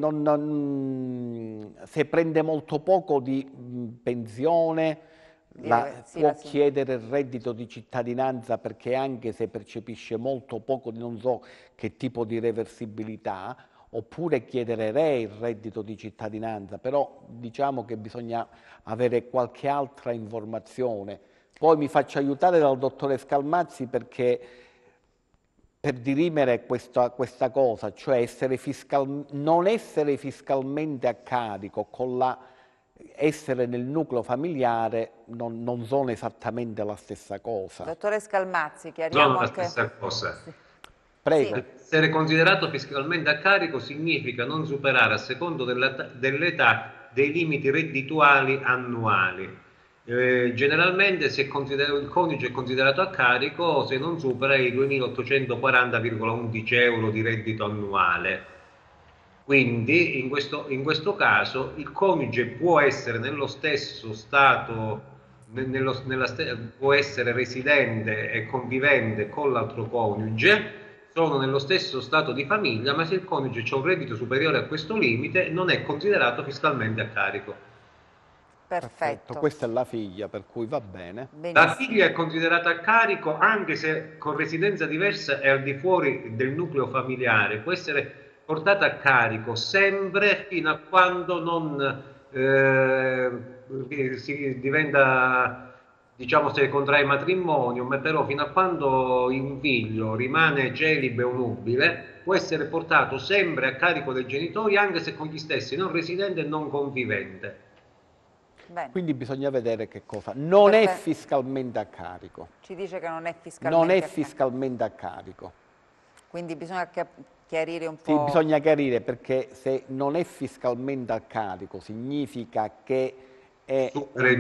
se prende molto poco di pensione, può chiedere il reddito di cittadinanza, perché anche se percepisce molto poco di non so che tipo di reversibilità, oppure chiederei il reddito di cittadinanza, però diciamo che bisogna avere qualche altra informazione. Poi mi faccio aiutare dal dottore Scalmazzi perché per dirimere questa cosa, cioè non essere fiscalmente a carico con essere nel nucleo familiare, non sono esattamente la stessa cosa. Dottore Scalmazzi, chiariamo sono anche... la stessa cosa. Sì. Prego. Sì. Essere considerato fiscalmente a carico significa non superare a secondo dell'età dei limiti reddituali annuali. Generalmente il coniuge è considerato a carico se non supera i 2.840,11 euro di reddito annuale. Quindi in questo caso il coniuge può essere nello stesso stato, può essere residente e convivente con l'altro coniuge, sono nello stesso stato di famiglia, ma se il coniuge ha un reddito superiore a questo limite non è considerato fiscalmente a carico. Perfetto. Questa è la figlia, per cui va bene. Benissimo. La figlia è considerata a carico anche se con residenza diversa e al di fuori del nucleo familiare. Può essere portata a carico sempre fino a quando non si diventa, diciamo, se contrae matrimonio, ma però fino a quando un figlio rimane celibe o nubile, può essere portato sempre a carico dei genitori anche se con gli stessi non residente e non convivente. Bene. Quindi bisogna vedere che cosa. Non è fiscalmente a carico. Ci dice che non è fiscalmente Non è fiscalmente a carico. Quindi bisogna chiarire un po'. Sì, bisogna chiarire perché se non è fiscalmente a carico significa che è...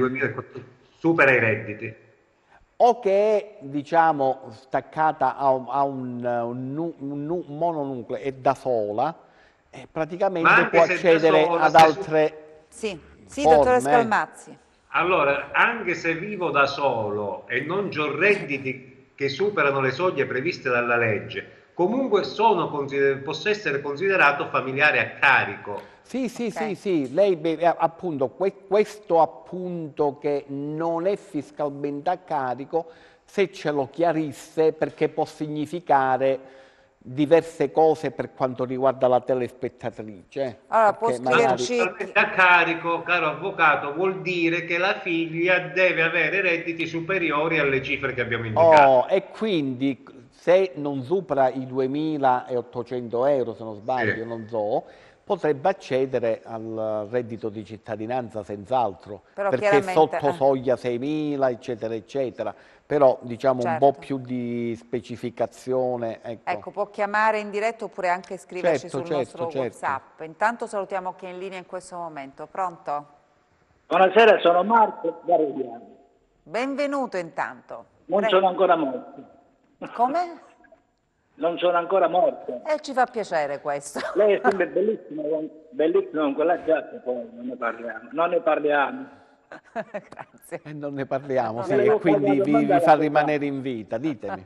Supera i redditi. O che è, diciamo, staccata a un mononucleo e da sola, praticamente può accedere ad altre... Sì, dottore Scalmazzi. Allora, anche se vivo da solo e non ho redditi che superano le soglie previste dalla legge, comunque posso essere considerato familiare a carico. Sì, lei appunto questo appunto che non è fiscalmente a carico, se ce lo chiarisse, perché può significare diverse cose per quanto riguarda la telespettatrice. Allora, può scriverci... A carico, caro avvocato, vuol dire che la figlia deve avere redditi superiori alle cifre che abbiamo indicato. E quindi se non supera i 2.800 euro, se non sbaglio, non so, potrebbe accedere al reddito di cittadinanza senz'altro, perché è sotto soglia 6.000, eccetera, eccetera. Però diciamo un po' più di specificazione. Ecco, può chiamare in diretto oppure anche scriverci sul nostro WhatsApp. Intanto salutiamo chi è in linea in questo momento. Pronto? Buonasera, sono Marco da Reggiano. Benvenuto intanto. Non sono ancora morto. Come? Non sono ancora morto. Ci fa piacere questo. Lei è sempre bellissimo con quella giacca, poi non ne parliamo. Grazie. E non ne parliamo, sì, e quindi vi fa rimanere in vita, ditemi.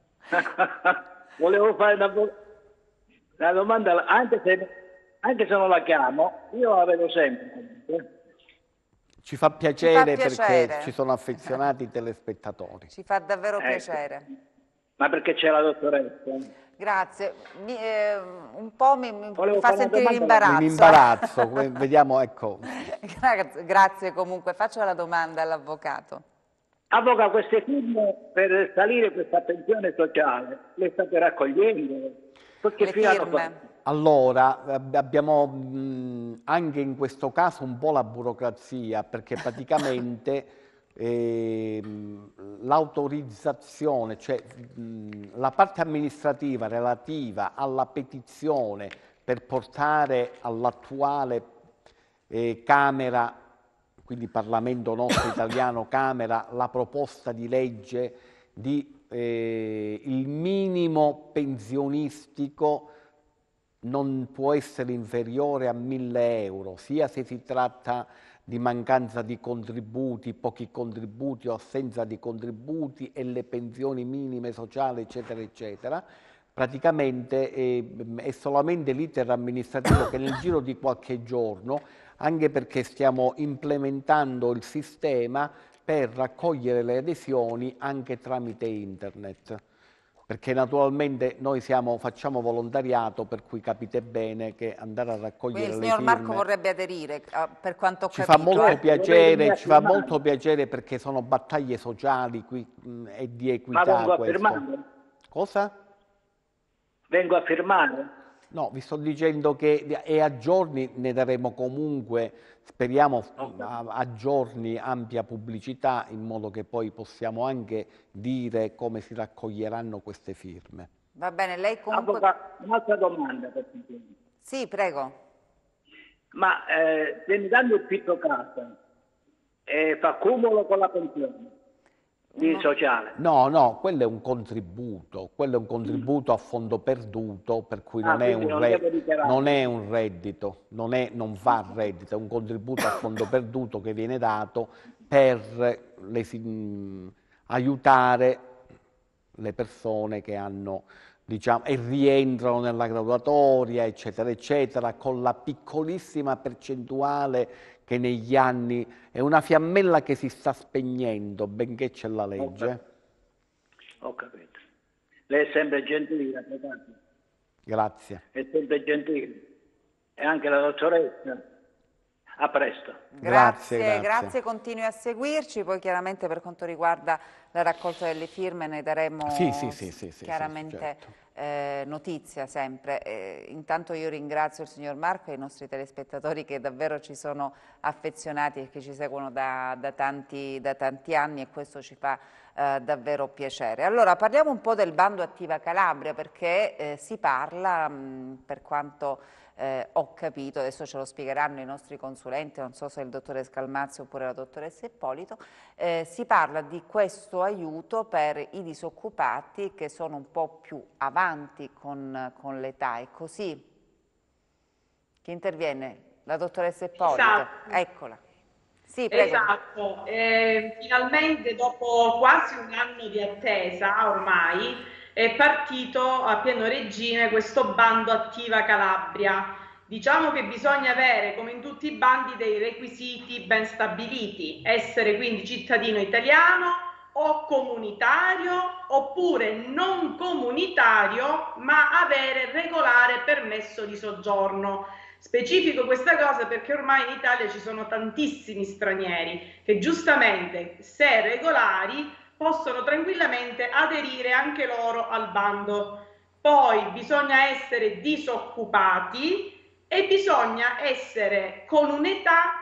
Volevo fare una domanda, anche se non la chiamo, io la vedo sempre. Ci fa piacere perché ci sono affezionati i telespettatori. Ci fa davvero piacere. Ma perché c'è la dottoressa? Grazie, un po' mi fa sentire l'imbarazzo. L'imbarazzo, vediamo, ecco. Grazie comunque, faccio la domanda all'avvocato. Avvocato, queste firme per salire questa pensione sociale, le state raccogliendo? Le firme? Allora, abbiamo anche in questo caso un po' la burocrazia, perché praticamente... l'autorizzazione, cioè la parte amministrativa relativa alla petizione per portare all'attuale Camera, quindi Parlamento nostro italiano, Camera, la proposta di legge di il minimo pensionistico non può essere inferiore a 1.000 euro, sia se si tratta di mancanza di contributi, pochi contributi o assenza di contributi e le pensioni minime sociali, eccetera, eccetera. Praticamente è solamente l'iter amministrativo che nel giro di qualche giorno, anche perché stiamo implementando il sistema per raccogliere le adesioni anche tramite internet. perché naturalmente noi facciamo volontariato, per cui capite bene che andare a raccogliere le firme... Quindi il signor Marco vorrebbe aderire, per quanto ho ci capito. Ci fa molto piacere perché sono battaglie sociali e di equità. Ma vengo a firmare? Cosa? Vengo a firmare? No, vi sto dicendo che a giorni ne daremo comunque, speriamo a giorni, ampia pubblicità, in modo che poi possiamo anche dire come si raccoglieranno queste firme. Va bene, lei comunque... Un'altra domanda. Sì, prego. Ma se mi danno il pitto casa, fa cumulo con la pensione di sociale? No, quello è un contributo a fondo perduto, per cui non è un reddito, non fa reddito, è un contributo a fondo perduto che viene dato per aiutare le persone che hanno, diciamo, e rientrano nella graduatoria, eccetera, eccetera, con la piccolissima percentuale che negli anni è una fiammella che si sta spegnendo, benché c'è la legge. Ho capito. Lei è sempre gentile, avvocato. Grazie. È sempre gentile. E anche la dottoressa. A presto. Grazie, continui a seguirci, poi chiaramente per quanto riguarda la raccolta delle firme ne daremo chiaramente certo. Notizia sempre. Intanto io ringrazio il signor Marco e i nostri telespettatori che davvero ci sono affezionati e che ci seguono da tanti anni, e questo ci fa davvero piacere. Allora parliamo un po' del bando Attiva Calabria, perché si parla, per quanto ho capito, adesso ce lo spiegheranno i nostri consulenti, non so se il dottore Scalmazzi oppure la dottoressa Ippolito, si parla di questo aiuto per i disoccupati che sono un po' più avanti con l'età, è così? Chi interviene? La dottoressa Ippolito? Esatto. Eccola. Sì, prego. Esatto, finalmente dopo quasi un anno di attesa ormai è partito a pieno regime questo bando Attiva Calabria. Diciamo che bisogna avere, come in tutti i bandi, dei requisiti ben stabiliti, essere quindi cittadino italiano o comunitario, oppure non comunitario ma avere regolare permesso di soggiorno. Specifico questa cosa perché ormai in Italia ci sono tantissimi stranieri che giustamente, se regolari, possono tranquillamente aderire anche loro al bando. Poi bisogna essere disoccupati e bisogna essere con un'età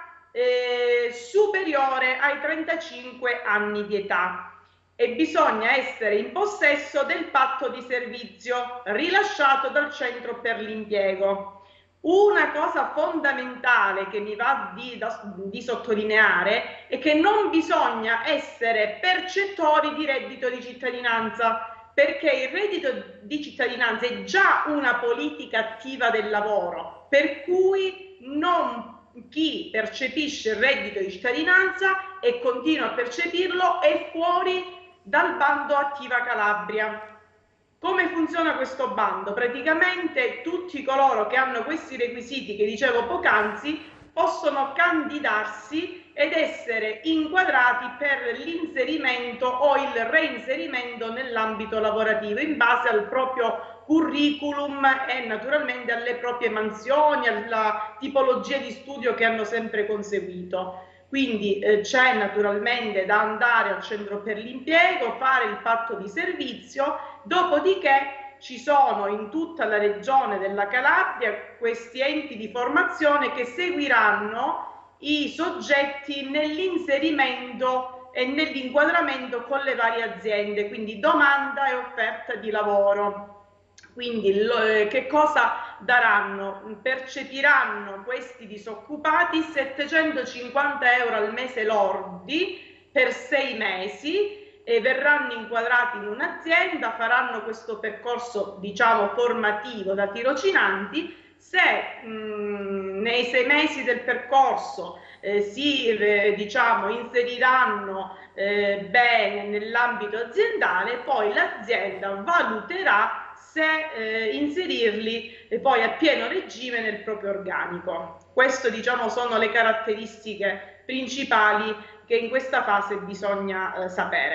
superiore ai 35 anni di età e bisogna essere in possesso del patto di servizio rilasciato dal centro per l'impiego. Una cosa fondamentale che mi va di sottolineare è che non bisogna essere percettori di reddito di cittadinanza, perché il reddito di cittadinanza è già una politica attiva del lavoro, per cui chi percepisce il reddito di cittadinanza e continua a percepirlo è fuori dal bando Attiva Calabria. Come funziona questo bando? Praticamente tutti coloro che hanno questi requisiti che dicevo poc'anzi possono candidarsi ed essere inquadrati per l'inserimento o il reinserimento nell'ambito lavorativo in base al proprio curriculum e naturalmente alle proprie mansioni, alla tipologia di studio che hanno sempre conseguito. Quindi c'è naturalmente da andare al centro per l'impiego, fare il patto di servizio, dopodiché ci sono in tutta la regione della Calabria questi enti di formazione che seguiranno i soggetti nell'inserimento e nell'inquadramento con le varie aziende, quindi domanda e offerta di lavoro. Quindi che cosa daranno? Percepiranno questi disoccupati 750 euro al mese lordi per 6 mesi e verranno inquadrati in un'azienda, faranno questo percorso, diciamo, formativo da tirocinanti. Se nei 6 mesi del percorso si inseriranno bene nell'ambito aziendale, poi l'azienda valuterà se inserirli poi a pieno regime nel proprio organico. Queste, diciamo, sono le caratteristiche principali che in questa fase bisogna sapere.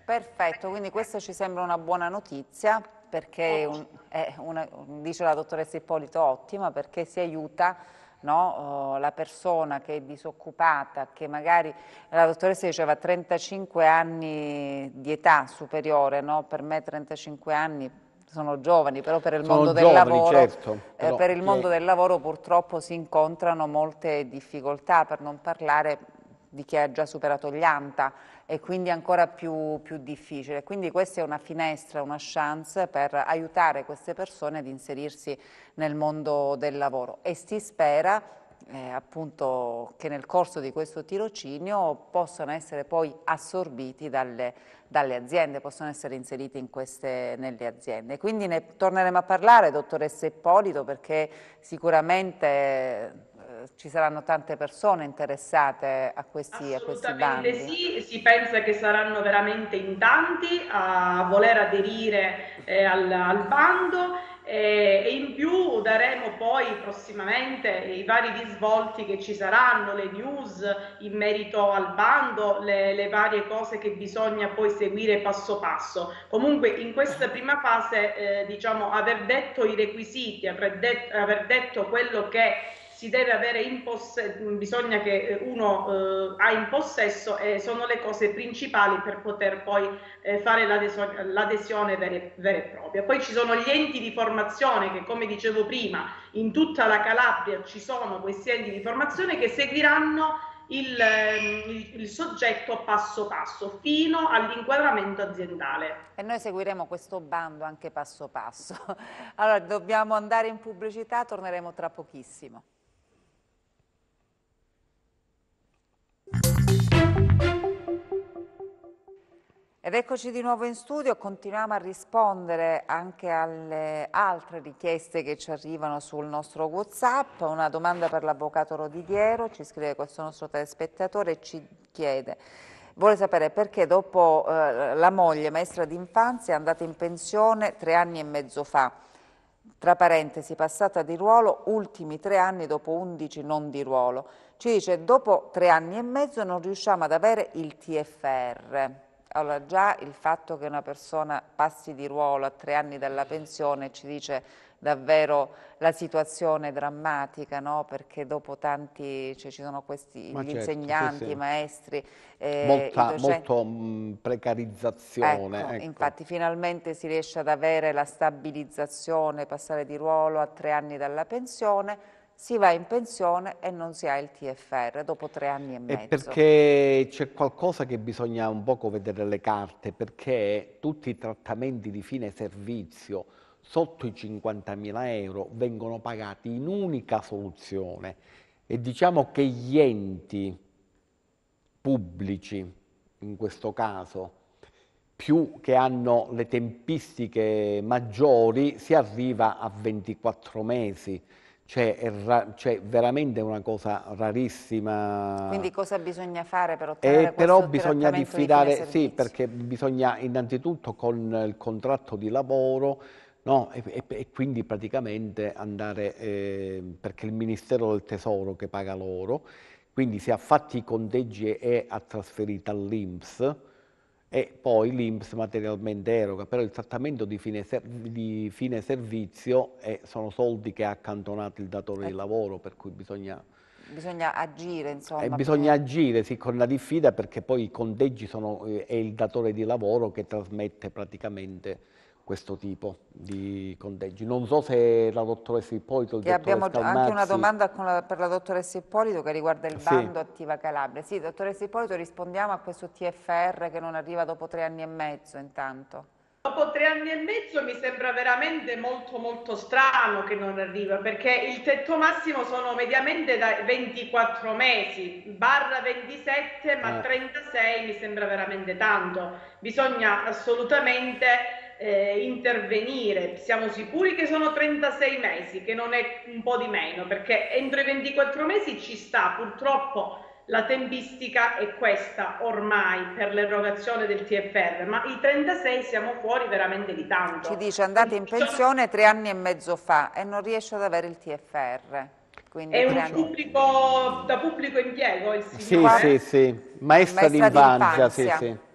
Perfetto, quindi questa ci sembra una buona notizia, perché dice la dottoressa Ippolito, ottima, perché si aiuta, no, la persona che è disoccupata, che magari, la dottoressa diceva 35 anni di età superiore, no? Per me 35 anni sono giovani, però per il mondo del lavoro, certo, per il mondo del lavoro purtroppo si incontrano molte difficoltà, per non parlare di chi ha già superato gli ANTA, e quindi ancora più difficile. Quindi questa è una finestra, una chance per aiutare queste persone ad inserirsi nel mondo del lavoro, e si spera appunto che nel corso di questo tirocinio possano essere poi assorbiti dalle aziende, possono essere inseriti nelle aziende. Quindi ne torneremo a parlare, dottoressa Ippolito, perché sicuramente ci saranno tante persone interessate a questi bandi. Assolutamente sì, si pensa che saranno veramente in tanti a voler aderire al bando, e in più daremo poi prossimamente i vari risvolti che ci saranno, le news in merito al bando, le varie cose che bisogna poi seguire passo passo. Comunque in questa prima fase diciamo, aver detto i requisiti, aver detto quello che si deve avere in possesso, bisogna che uno ha in possesso, sono le cose principali per poter poi fare l'adesione vera e propria. Poi ci sono gli enti di formazione che, come dicevo prima, in tutta la Calabria ci sono questi enti di formazione che seguiranno il soggetto passo passo fino all'inquadramento aziendale. E noi seguiremo questo bando anche passo passo. Allora, dobbiamo andare in pubblicità, torneremo tra pochissimo. Ed eccoci di nuovo in studio, continuiamo a rispondere anche alle altre richieste che ci arrivano sul nostro WhatsApp. Una domanda per l'avvocato Rodighiero, ci scrive questo nostro telespettatore e ci chiede, vuole sapere perché dopo la moglie maestra d'infanzia è andata in pensione 3 anni e mezzo fa, tra parentesi passata di ruolo, ultimi 3 anni dopo 11 non di ruolo. Ci dice, dopo 3 anni e mezzo non riusciamo ad avere il TFR. Allora già il fatto che una persona passi di ruolo a 3 anni dalla pensione ci dice davvero la situazione drammatica, no? Perché dopo tanti, cioè, ci sono questi gli insegnanti, i maestri, molto precarizzazione. Ecco. Infatti finalmente si riesce ad avere la stabilizzazione, passare di ruolo a 3 anni dalla pensione. Si va in pensione e non si ha il TFR dopo 3 anni e mezzo. È perché c'è qualcosa che bisogna un poco vedere le carte, perché tutti i trattamenti di fine servizio sotto i 50.000 euro vengono pagati in unica soluzione, e diciamo che gli enti pubblici, in questo caso, più che hanno le tempistiche maggiori, si arriva a 24 mesi. Cioè, è veramente una cosa rarissima. Quindi cosa bisogna fare per ottenere però bisogna diffidare, sì, perché bisogna innanzitutto con il contratto di lavoro, no? E quindi praticamente andare, perché il Ministero del Tesoro che paga loro, quindi si ha fatti i conteggi e ha trasferito all'INPS, e poi l'INPS materialmente eroga, però il trattamento di fine servizio sono soldi che ha accantonato il datore di lavoro, per cui bisogna agire, insomma. Bisogna agire, sì, con la diffida, perché poi i conteggi è il datore di lavoro che trasmette praticamente questo tipo di conteggi. Non so se la dottoressa Ippolito, abbiamo anche una domanda per la dottoressa Ippolito che riguarda il bando Attiva Calabria. Sì, dottoressa Ippolito, rispondiamo a questo TFR che non arriva dopo 3 anni e mezzo intanto. Dopo 3 anni e mezzo mi sembra veramente molto strano che non arriva, perché il tetto massimo sono mediamente da 24 mesi, barra 27, ma 36 mi sembra veramente tanto. Bisogna assolutamente intervenire. Siamo sicuri che sono 36 mesi, che non è un po' di meno, perché entro i 24 mesi ci sta. Purtroppo la tempistica è questa ormai per l'erogazione del TFR, ma i 36 siamo fuori veramente di tanto. Ci dice andate in pensione 3 anni e mezzo fa e non riesce ad avere il TFR. Quindi è un pubblico, da pubblico impiego il signore? Sì, maestra d'infanzia, sì.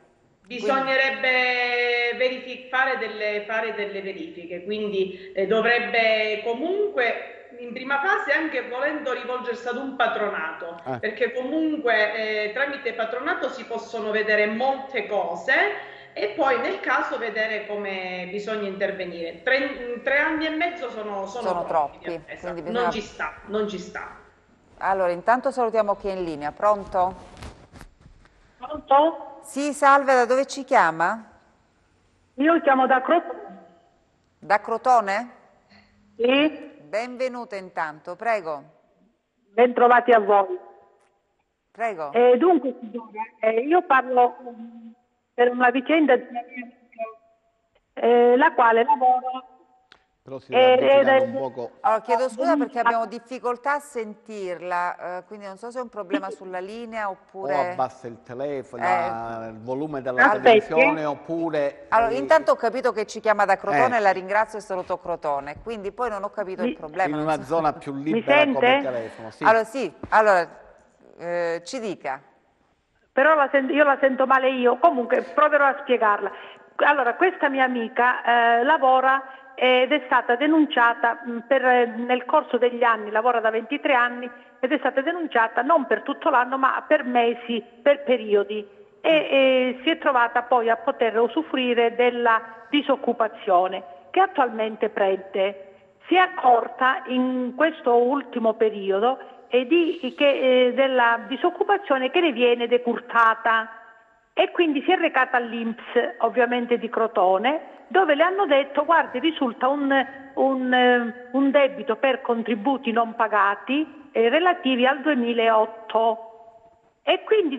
Bisognerebbe fare delle verifiche, quindi dovrebbe comunque in prima fase, anche volendo, rivolgersi ad un patronato, perché comunque tramite patronato si possono vedere molte cose e poi nel caso vedere come bisogna intervenire. 3 anni e mezzo sono troppi. Bisogna... non ci sta. Allora, intanto salutiamo chi è in linea. Pronto? Pronto? Sì, salve, da dove ci chiama? Io chiamo da Crotone. Da Crotone? Sì. Benvenuta intanto, prego. Bentrovati a voi. Prego. Dunque, signora, io parlo per una vicenda di una mia amica, la quale lavora... Però si deve un poco... Allora, chiedo scusa perché abbiamo difficoltà a sentirla, quindi non so se è un problema sulla linea oppure... O abbassa il telefono, il volume della televisione, oppure... Allora, intanto ho capito che ci chiama da Crotone, la ringrazio e saluto Crotone, quindi poi non ho capito il problema. In una zona più libera come il telefono. Sì. Allora, ci dica. Però io la sento male io, comunque proverò a spiegarla. Allora, questa mia amica lavora... ed è stata denunciata nel corso degli anni, lavora da 23 anni ed è stata denunciata non per tutto l'anno ma per mesi, per periodi e si è trovata poi a poter usufruire della disoccupazione che attualmente prende. Si è accorta in questo ultimo periodo della disoccupazione che ne viene decurtata e quindi si è recata all'INPS ovviamente di Crotone, dove le hanno detto: guardi, risulta un debito per contributi non pagati relativi al 2008 e quindi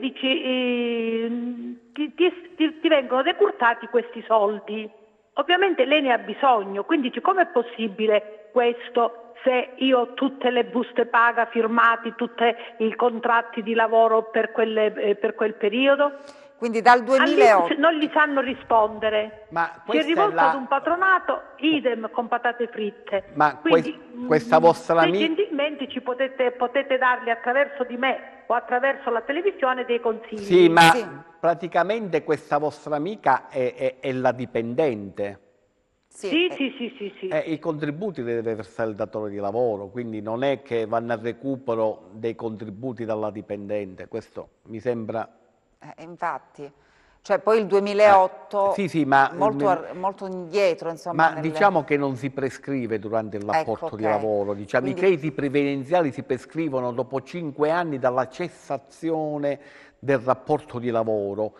ti vengono decurtati questi soldi. Ovviamente lei ne ha bisogno, quindi dice: com'è possibile questo se io ho tutte le buste paga firmati, tutti i contratti di lavoro per quel periodo? Quindi dal 2008 non gli sanno rispondere. Si è rivolto ad un patronato, idem con patate fritte. Ma quindi, questa vostra amica... gentilmente ci potete darli attraverso di me o attraverso la televisione dei consigli. Sì, ma praticamente questa vostra amica è la dipendente. Sì. I contributi li deve versare il datore di lavoro, quindi non è che vanno a recupero dei contributi dalla dipendente. Questo mi sembra... infatti, cioè poi il 2008 ma molto indietro, insomma. Ma diciamo che non si prescrive durante il rapporto di lavoro, diciamo. Quindi... i crediti previdenziali si prescrivono dopo 5 anni dalla cessazione del rapporto di lavoro.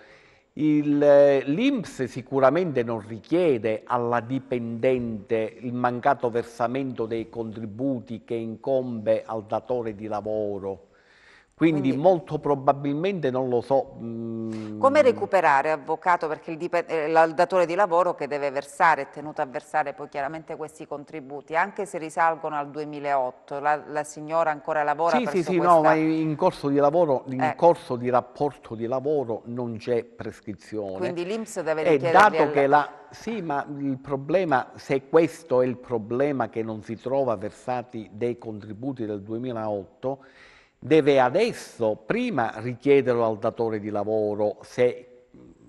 L'INPS sicuramente non richiede alla dipendente il mancato versamento dei contributi che incombe al datore di lavoro. Quindi molto probabilmente non lo so. Come recuperare, avvocato? Perché il datore di lavoro che deve versare, è tenuto a versare poi chiaramente questi contributi, anche se risalgono al 2008. La signora ancora lavora presso questa... no, ma in corso di lavoro, in corso di rapporto di lavoro non c'è prescrizione. Quindi l'INPS deve richiedergli... Sì, ma il problema, se questo è il problema che non si trova versati dei contributi del 2008, deve adesso prima richiederlo al datore di lavoro se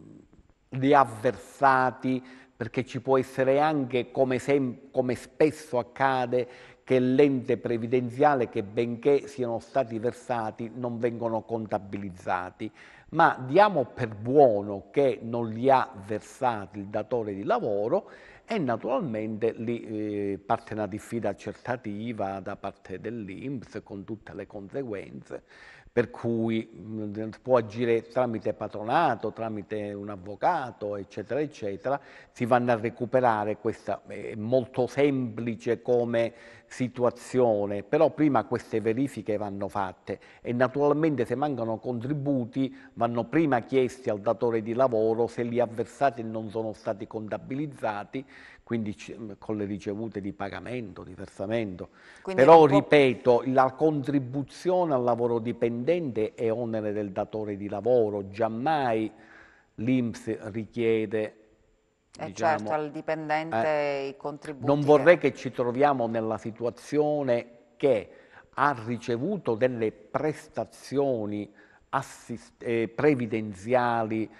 li ha versati, perché ci può essere anche, come spesso accade, che l'ente previdenziale, che benché siano stati versati, non vengono contabilizzati. Ma diamo per buono che non li ha versati il datore di lavoro e naturalmente lì parte una diffida accertativa da parte dell'INPS con tutte le conseguenze, per cui può agire tramite patronato, tramite un avvocato, eccetera, eccetera. Si vanno a recuperare, questa è molto semplice come situazione, però prima queste verifiche vanno fatte e naturalmente se mancano contributi vanno prima chiesti al datore di lavoro se li ha versati e non sono stati contabilizzati, quindi con le ricevute di pagamento, di versamento. Quindi però ripeto, la contribuzione al lavoro dipendente è onere del datore di lavoro, giammai l'INPS richiede certo, al dipendente i contributi. Non vorrei che ci troviamo nella situazione che ha ricevuto delle prestazioni previdenziali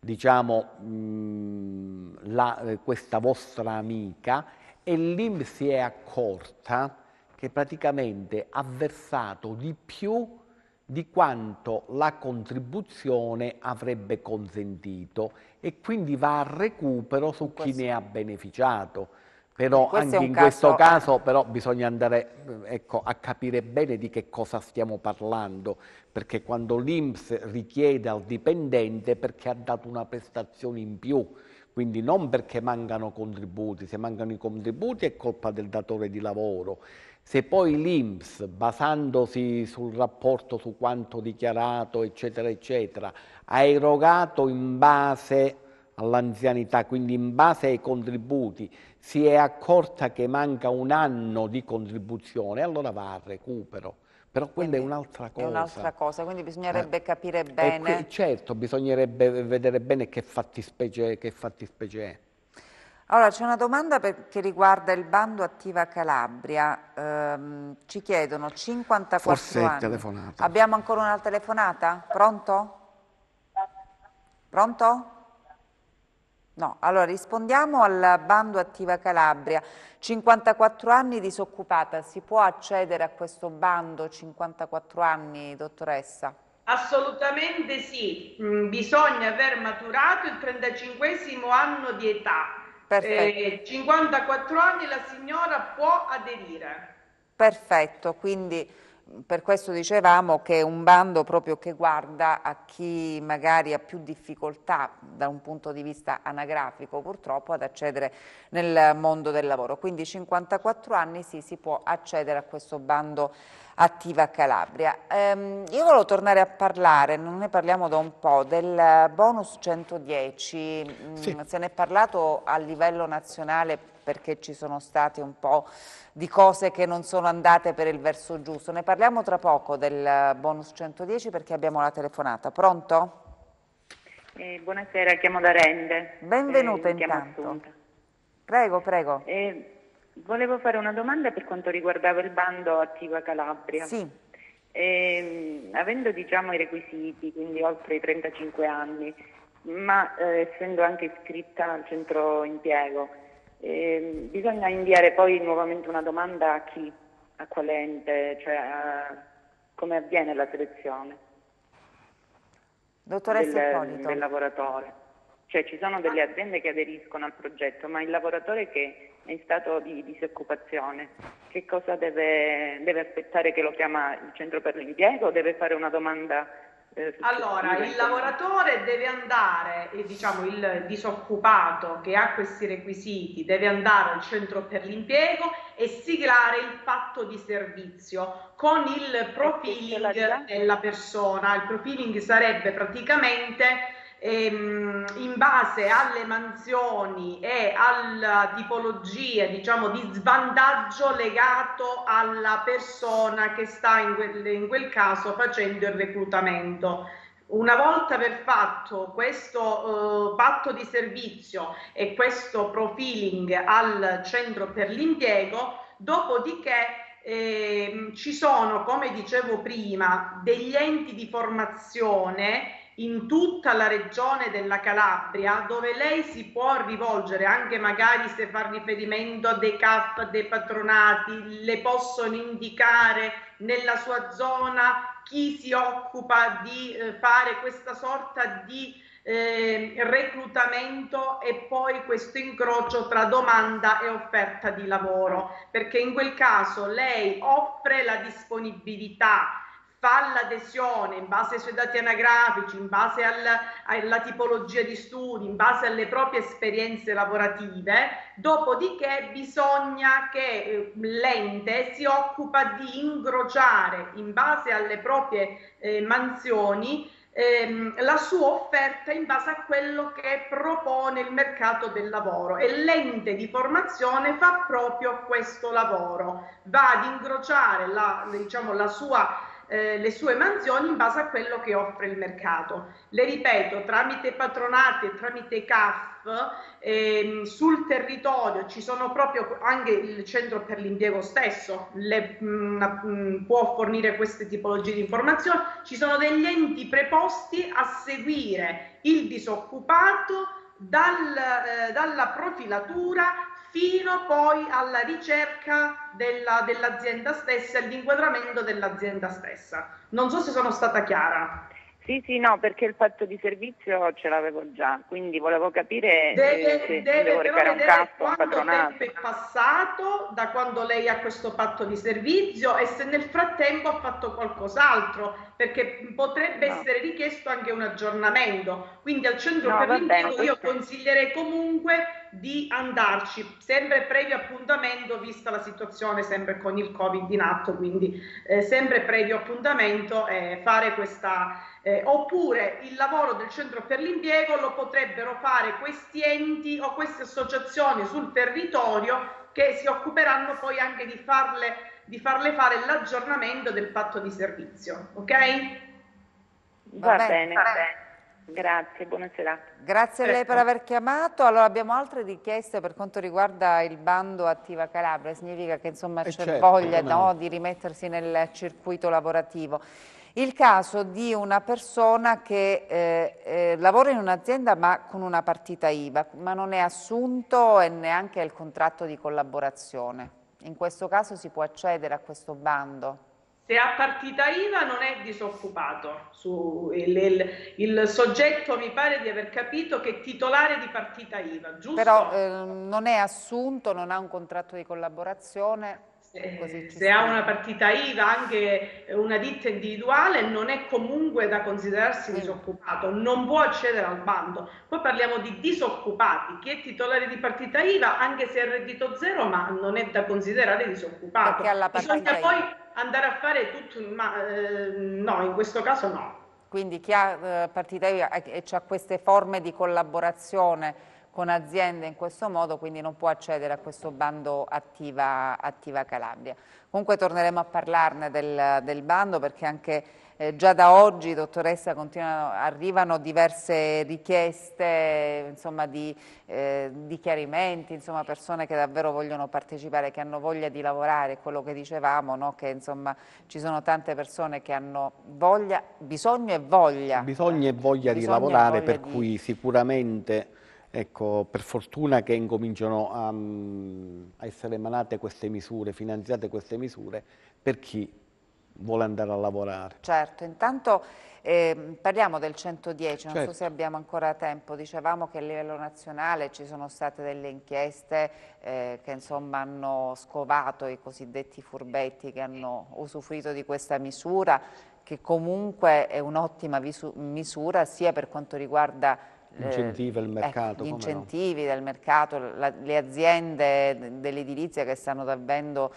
diciamo, questa vostra amica, e l'INPS si è accorta che praticamente ha versato di più di quanto la contribuzione avrebbe consentito, e quindi va a recupero su chi ne ha beneficiato. Però anche in questo caso però bisogna andare, ecco, a capire bene di che cosa stiamo parlando, perché quando l'INPS richiede al dipendente perché ha dato una prestazione in più, quindi non perché mancano contributi. Se mancano i contributi è colpa del datore di lavoro. Se poi l'INPS, basandosi sul rapporto, su quanto dichiarato, eccetera, eccetera, ha erogato in base all'anzianità, quindi in base ai contributi, si è accorta che manca un anno di contribuzione, allora va a recupero. Però quella è un'altra cosa. È un'altra cosa, quindi bisognerebbe capire bene. Certo, bisognerebbe vedere bene che fattispecie è. Allora, c'è una domanda che riguarda il bando Attiva Calabria. Ci chiedono 54 Forse anni. è telefonata. Abbiamo ancora una telefonata? Pronto? Pronto? No, allora rispondiamo al bando Attiva Calabria. 54 anni disoccupata, si può accedere a questo bando 54 anni, dottoressa? Assolutamente sì, bisogna aver maturato il 35° anno di età. 54 anni la signora può aderire. Perfetto, quindi per questo dicevamo che è un bando proprio che guarda a chi magari ha più difficoltà da un punto di vista anagrafico purtroppo ad accedere nel mondo del lavoro. Quindi 54 anni sì, si può accedere a questo bando Attiva Calabria. Io volevo tornare a parlare, non ne parliamo da un po', del bonus 110, sì. Se ne è parlato a livello nazionale perché ci sono state un po' di cose che non sono andate per il verso giusto. Ne parliamo tra poco del bonus 110 perché abbiamo la telefonata. Pronto? Buonasera, chiamo da Rende. Benvenuta intanto. Prego, prego. Volevo fare una domanda per quanto riguardava il bando Attiva Calabria. Sì. Avendo diciamo i requisiti, quindi oltre i 35 anni, ma essendo anche iscritta al centro impiego, bisogna inviare poi nuovamente una domanda a chi? A quale ente? Cioè come avviene la selezione? Dottoressa Ippolito. Del lavoratore. Cioè ci sono delle aziende che aderiscono al progetto, ma il lavoratore che è in stato di disoccupazione, che cosa deve aspettare che lo chiama il centro per l'impiego o deve fare una domanda? Allora, il lavoratore deve andare, diciamo il disoccupato che ha questi requisiti deve andare al centro per l'impiego e siglare il patto di servizio con il profiling della persona. Il profiling sarebbe praticamente in base alle mansioni e alla tipologia, diciamo, di svantaggio legato alla persona che sta in quel caso facendo il reclutamento. Una volta aver fatto questo patto di servizio e questo profiling al centro per l'impiego, dopodiché ci sono, come dicevo prima, degli enti di formazione in tutta la regione della Calabria dove lei si può rivolgere, anche magari se fa riferimento a dei CAF, a dei patronati, le possono indicare nella sua zona chi si occupa di fare questa sorta di reclutamento e poi questo incrocio tra domanda e offerta di lavoro, perché in quel caso lei offre la disponibilità, fa l'adesione in base ai suoi dati anagrafici, in base alla tipologia di studi, in base alle proprie esperienze lavorative, dopodiché bisogna che l'ente si occupa di incrociare in base alle proprie mansioni la sua offerta in base a quello che propone il mercato del lavoro, e l'ente di formazione fa proprio questo lavoro, va ad incrociare la sua le sue mansioni in base a quello che offre il mercato. Le ripeto, tramite patronati e tramite CAF sul territorio ci sono proprio anche il centro per l'impiego stesso può fornire queste tipologie di informazioni, ci sono degli enti preposti a seguire il disoccupato dalla profilatura fino poi alla ricerca dell'azienda stessa e all'inquadramento dell'azienda stessa. Non so se sono stata chiara. Sì, no, perché il patto di servizio ce l'avevo già, quindi volevo capire se devo recare un capo, un patronato. Quanto tempo è passato da quando lei ha questo patto di servizio e se nel frattempo ha fatto qualcos'altro, perché potrebbe essere richiesto anche un aggiornamento. Quindi al centro per l'impiego io consiglierei comunque di andarci, sempre previo appuntamento, vista la situazione sempre con il Covid in atto, quindi sempre previo appuntamento fare questa... oppure il lavoro del centro per l'impiego lo potrebbero fare questi enti o queste associazioni sul territorio che si occuperanno poi anche di farle fare l'aggiornamento del patto di servizio, ok? Va bene. Grazie, buonasera. Grazie a lei per aver chiamato. Allora abbiamo altre richieste per quanto riguarda il bando Attiva Calabria, significa che insomma c'è voglia di rimettersi nel circuito lavorativo. Il caso di una persona che lavora in un'azienda ma con una partita IVA, ma non è assunto e neanche ha il contratto di collaborazione. In questo caso si può accedere a questo bando? Se ha partita IVA non è disoccupato. Il soggetto mi pare di aver capito che è titolare di partita IVA, giusto? Però non è assunto, non ha un contratto di collaborazione. Se ha una partita IVA, anche una ditta individuale, non è comunque da considerarsi disoccupato, non può accedere al bando. Poi parliamo di disoccupati, chi è titolare di partita IVA, anche se è reddito zero, ma non è da considerare disoccupato. Bisogna poi andare a fare tutto, no, in questo caso no. Quindi chi ha partita IVA e ha queste forme di collaborazione con aziende in questo modo, quindi non può accedere a questo bando Attiva Calabria. Comunque torneremo a parlarne del bando, perché anche già da oggi, dottoressa, arrivano diverse richieste, insomma, di chiarimenti, insomma, persone che davvero vogliono partecipare, che hanno voglia di lavorare, quello che dicevamo, no? Che insomma ci sono tante persone che hanno voglia, bisogno e voglia di lavorare, per cui sicuramente... Ecco, per fortuna che incominciano a essere emanate queste misure, finanziate queste misure, per chi vuole andare a lavorare. Certo, intanto parliamo del 110, non so se abbiamo ancora tempo. Dicevamo che a livello nazionale ci sono state delle inchieste che insomma hanno scovato i cosiddetti furbetti che hanno usufruito di questa misura, che comunque è un'ottima misura sia per quanto riguarda incentivi al mercato, gli incentivi del mercato, le aziende dell'edilizia che stanno davvero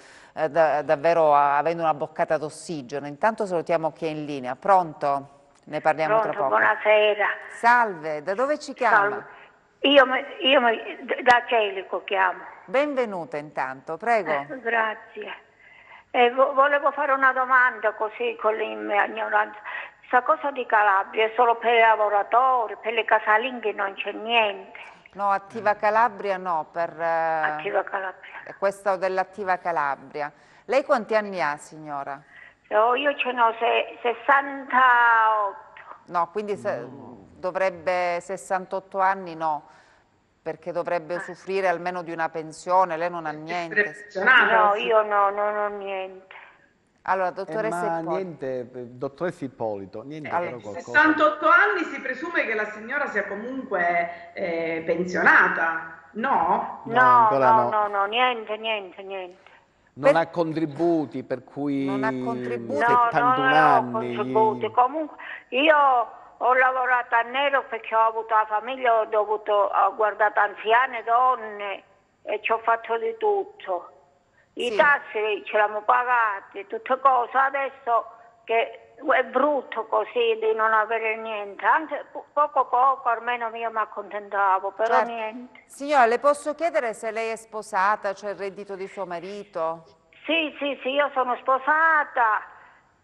avendo una boccata d'ossigeno. Intanto salutiamo chi è in linea. Pronto? Ne parliamo tra poco. Buonasera. Salve, da dove ci chiama? Io da Celico chiamo. Benvenuta intanto, prego. Grazie. Volevo fare una domanda così con la ignoranza. Questa cosa di Calabria è solo per i lavoratori, per le casalinghe non c'è niente. No, Attiva Calabria no, Attiva Calabria. Questa dell'Attiva Calabria. Lei quanti anni ha, signora? Io ce ne ho 68. No, quindi dovrebbe 68 anni no, perché dovrebbe usufruire almeno di una pensione, lei non ha niente. No, io non ho niente. Allora, dottoressa dottoressa Ippolito, niente, allora, però 68 anni si presume che la signora sia comunque pensionata, no? No, niente. Non ha contributi, per cui non ha contributi. 71 anni. Contributi. Comunque io ho lavorato a nero perché ho avuto la famiglia, ho guardato anziane, donne e ci ho fatto di tutto. I tassi ce l'abbiamo pagati, tutte cose, adesso che è brutto così di non avere niente, anche poco, almeno io mi accontentavo, però niente. Signora, le posso chiedere se lei è sposata, cioè il reddito di suo marito? Sì, io sono sposata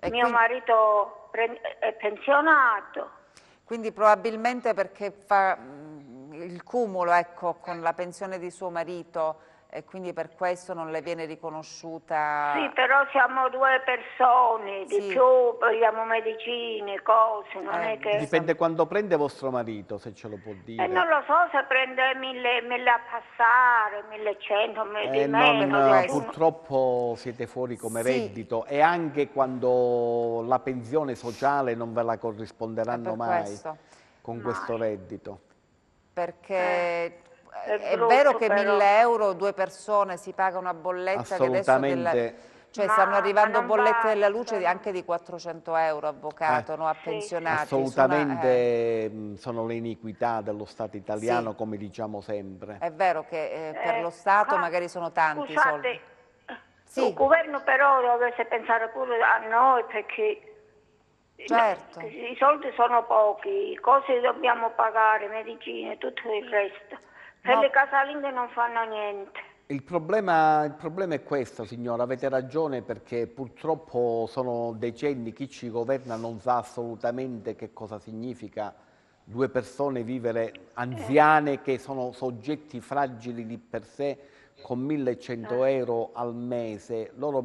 Mio marito è pensionato. Quindi probabilmente perché fa il cumulo, ecco, con la pensione di suo marito, e quindi per questo non le viene riconosciuta. Sì, però siamo 2 persone, di più prendiamo medicine, cose, non è che... Dipende quando prende vostro marito, se ce lo può dire. Non lo so se prende 1000 a passare, 1100, di meno. Purtroppo siete fuori come reddito, e anche quando la pensione sociale non ve la corrisponderanno mai con questo reddito. Perché... È vero che 1000 euro 2 persone si paga una bolletta che adesso cioè stanno arrivando bollette della luce anche di 400 euro, avvocato, no? A pensionati. Assolutamente sono le iniquità dello Stato italiano, come diciamo sempre. È vero che per lo Stato magari sono tanti soldi. Il governo però dovesse pensare pure a noi, perché i soldi sono pochi, cose dobbiamo pagare, medicine, tutto il resto. Per le casalinghe non fanno niente. Il problema è questo, signora, avete ragione, perché purtroppo sono decenni, chi ci governa non sa assolutamente che cosa significa 2 persone vivere anziane che sono soggetti fragili di per sé, con 1100 euro al mese. Loro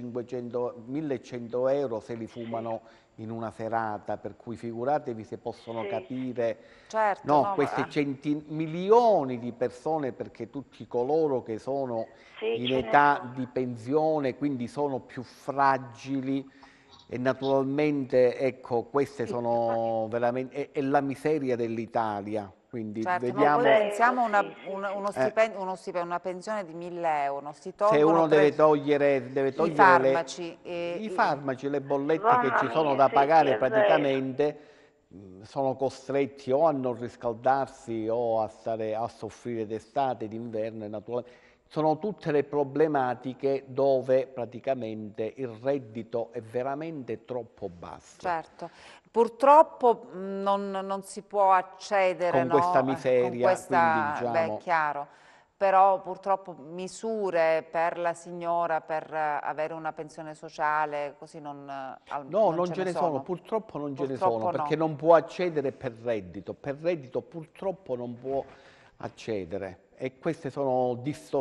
1100 euro se li fumano in una serata, per cui figuratevi se possono capire queste milioni di persone, perché tutti coloro che sono in età di pensione, quindi sono più fragili, e naturalmente ecco, queste sono veramente è la miseria dell'Italia. Quindi vediamo, noi pensiamo uno stipendio, una pensione di 1000 euro, si tolgono se uno deve togliere i farmaci, le bollette che ci sono da pagare, praticamente sono costretti o a non riscaldarsi o a soffrire d'estate, d'inverno, e naturalmente sono tutte le problematiche dove praticamente il reddito è veramente troppo basso. Certo. Purtroppo non si può accedere con questa miseria, quindi, diciamo... è chiaro, però purtroppo misure per la signora per avere una pensione sociale, così non ce ne sono, purtroppo non ce ne sono, perché non può accedere per reddito purtroppo non può accedere, e queste sono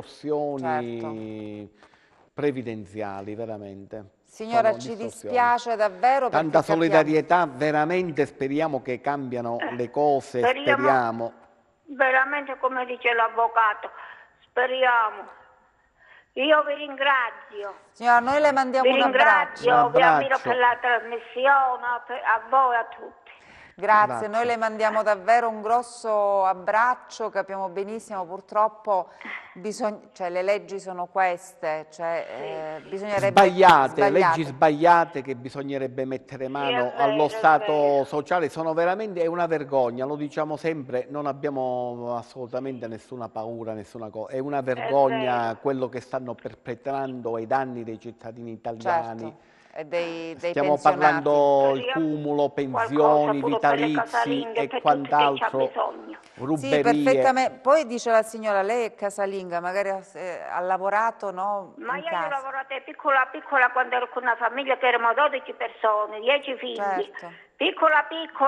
distorsioni previdenziali, veramente. Signora, ci dispiace davvero. Tanta solidarietà, veramente speriamo che cambiano le cose, speriamo. Veramente, come dice l'avvocato, speriamo. Io vi ringrazio. Signora, noi le mandiamo un abbraccio. Vi ammiro per la trasmissione, a voi, a tutti. Grazie, noi le mandiamo davvero un grosso abbraccio, capiamo benissimo, purtroppo le leggi sono queste, bisognerebbe... leggi sbagliate che bisognerebbe mettere mano allo Stato sociale, sono veramente, è una vergogna, lo diciamo sempre, non abbiamo assolutamente nessuna paura, nessuna cosa, è una vergogna quello che stanno perpetrando ai danni dei cittadini italiani. Stiamo parlando del cumulo, pensioni, vitalizi e quant'altro, ruberie. Sì, perfettamente. Poi dice la signora, lei è casalinga, magari ha lavorato, no? Ma io ho lavorato piccola quando ero con una famiglia che erano 12 persone, 10 figli. Piccola.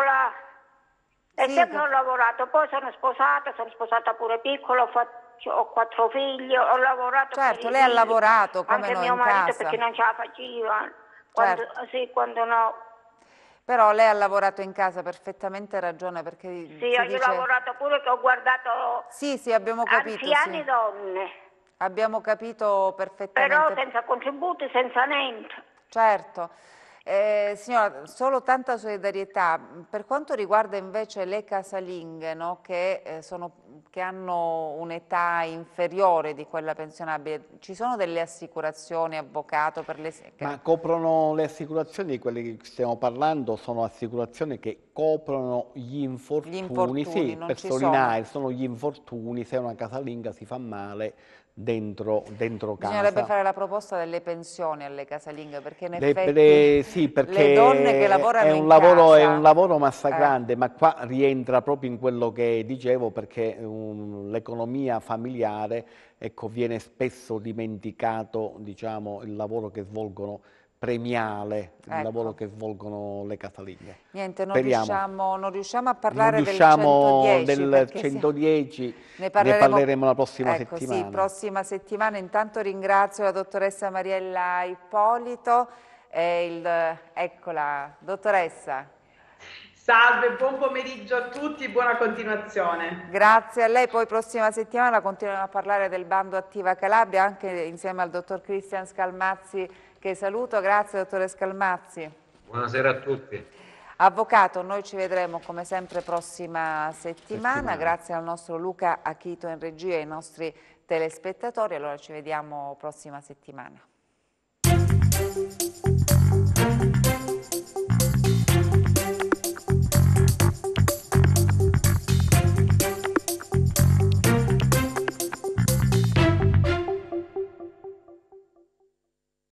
E sempre ho lavorato, poi sono sposata pure piccola, ho 4 figli, ho lavorato. Certo, lei ha lavorato come anche noi mio in marito casa. Perché non ce la faceva. Quando no. Però lei ha lavorato in casa, perfettamente ragione, perché io ho lavorato pure, che ho guardato abbiamo capito, anziani e donne. Abbiamo capito perfettamente. Però senza contributi, senza niente. Certo. Signora, solo tanta solidarietà. Per quanto riguarda invece le casalinghe, no, che hanno un'età inferiore di quella pensionabile, ci sono delle assicurazioni, avvocato, per le... Ma coprono le assicurazioni di quelle che stiamo parlando, sono assicurazioni che coprono gli infortuni sì, per solinare, sono gli infortuni, se una casalinga si fa male dentro casa. Bisognerebbe fare la proposta delle pensioni alle casalinghe, perché in effetti sì, perché le donne che lavorano è un lavoro massacrante, ma qua rientra proprio in quello che dicevo, perché l'economia familiare, ecco, viene spesso dimenticato, diciamo, il lavoro che svolgono premiale il lavoro che svolgono le casalinghe. Niente, non riusciamo a parlare del 110, ne parleremo la prossima settimana. Sì, prossima settimana. Intanto ringrazio la dottoressa Mariella Ippolito, eccola, dottoressa. Salve, buon pomeriggio a tutti, buona continuazione. Grazie a lei, poi prossima settimana continueremo a parlare del bando Attiva Calabria, anche insieme al dottor Cristian Scalmazzi, che saluto. Grazie dottore Scalmazzi. Buonasera a tutti. Avvocato, noi ci vedremo come sempre prossima settimana. Grazie al nostro Luca Achito in regia e ai nostri telespettatori, allora ci vediamo prossima settimana.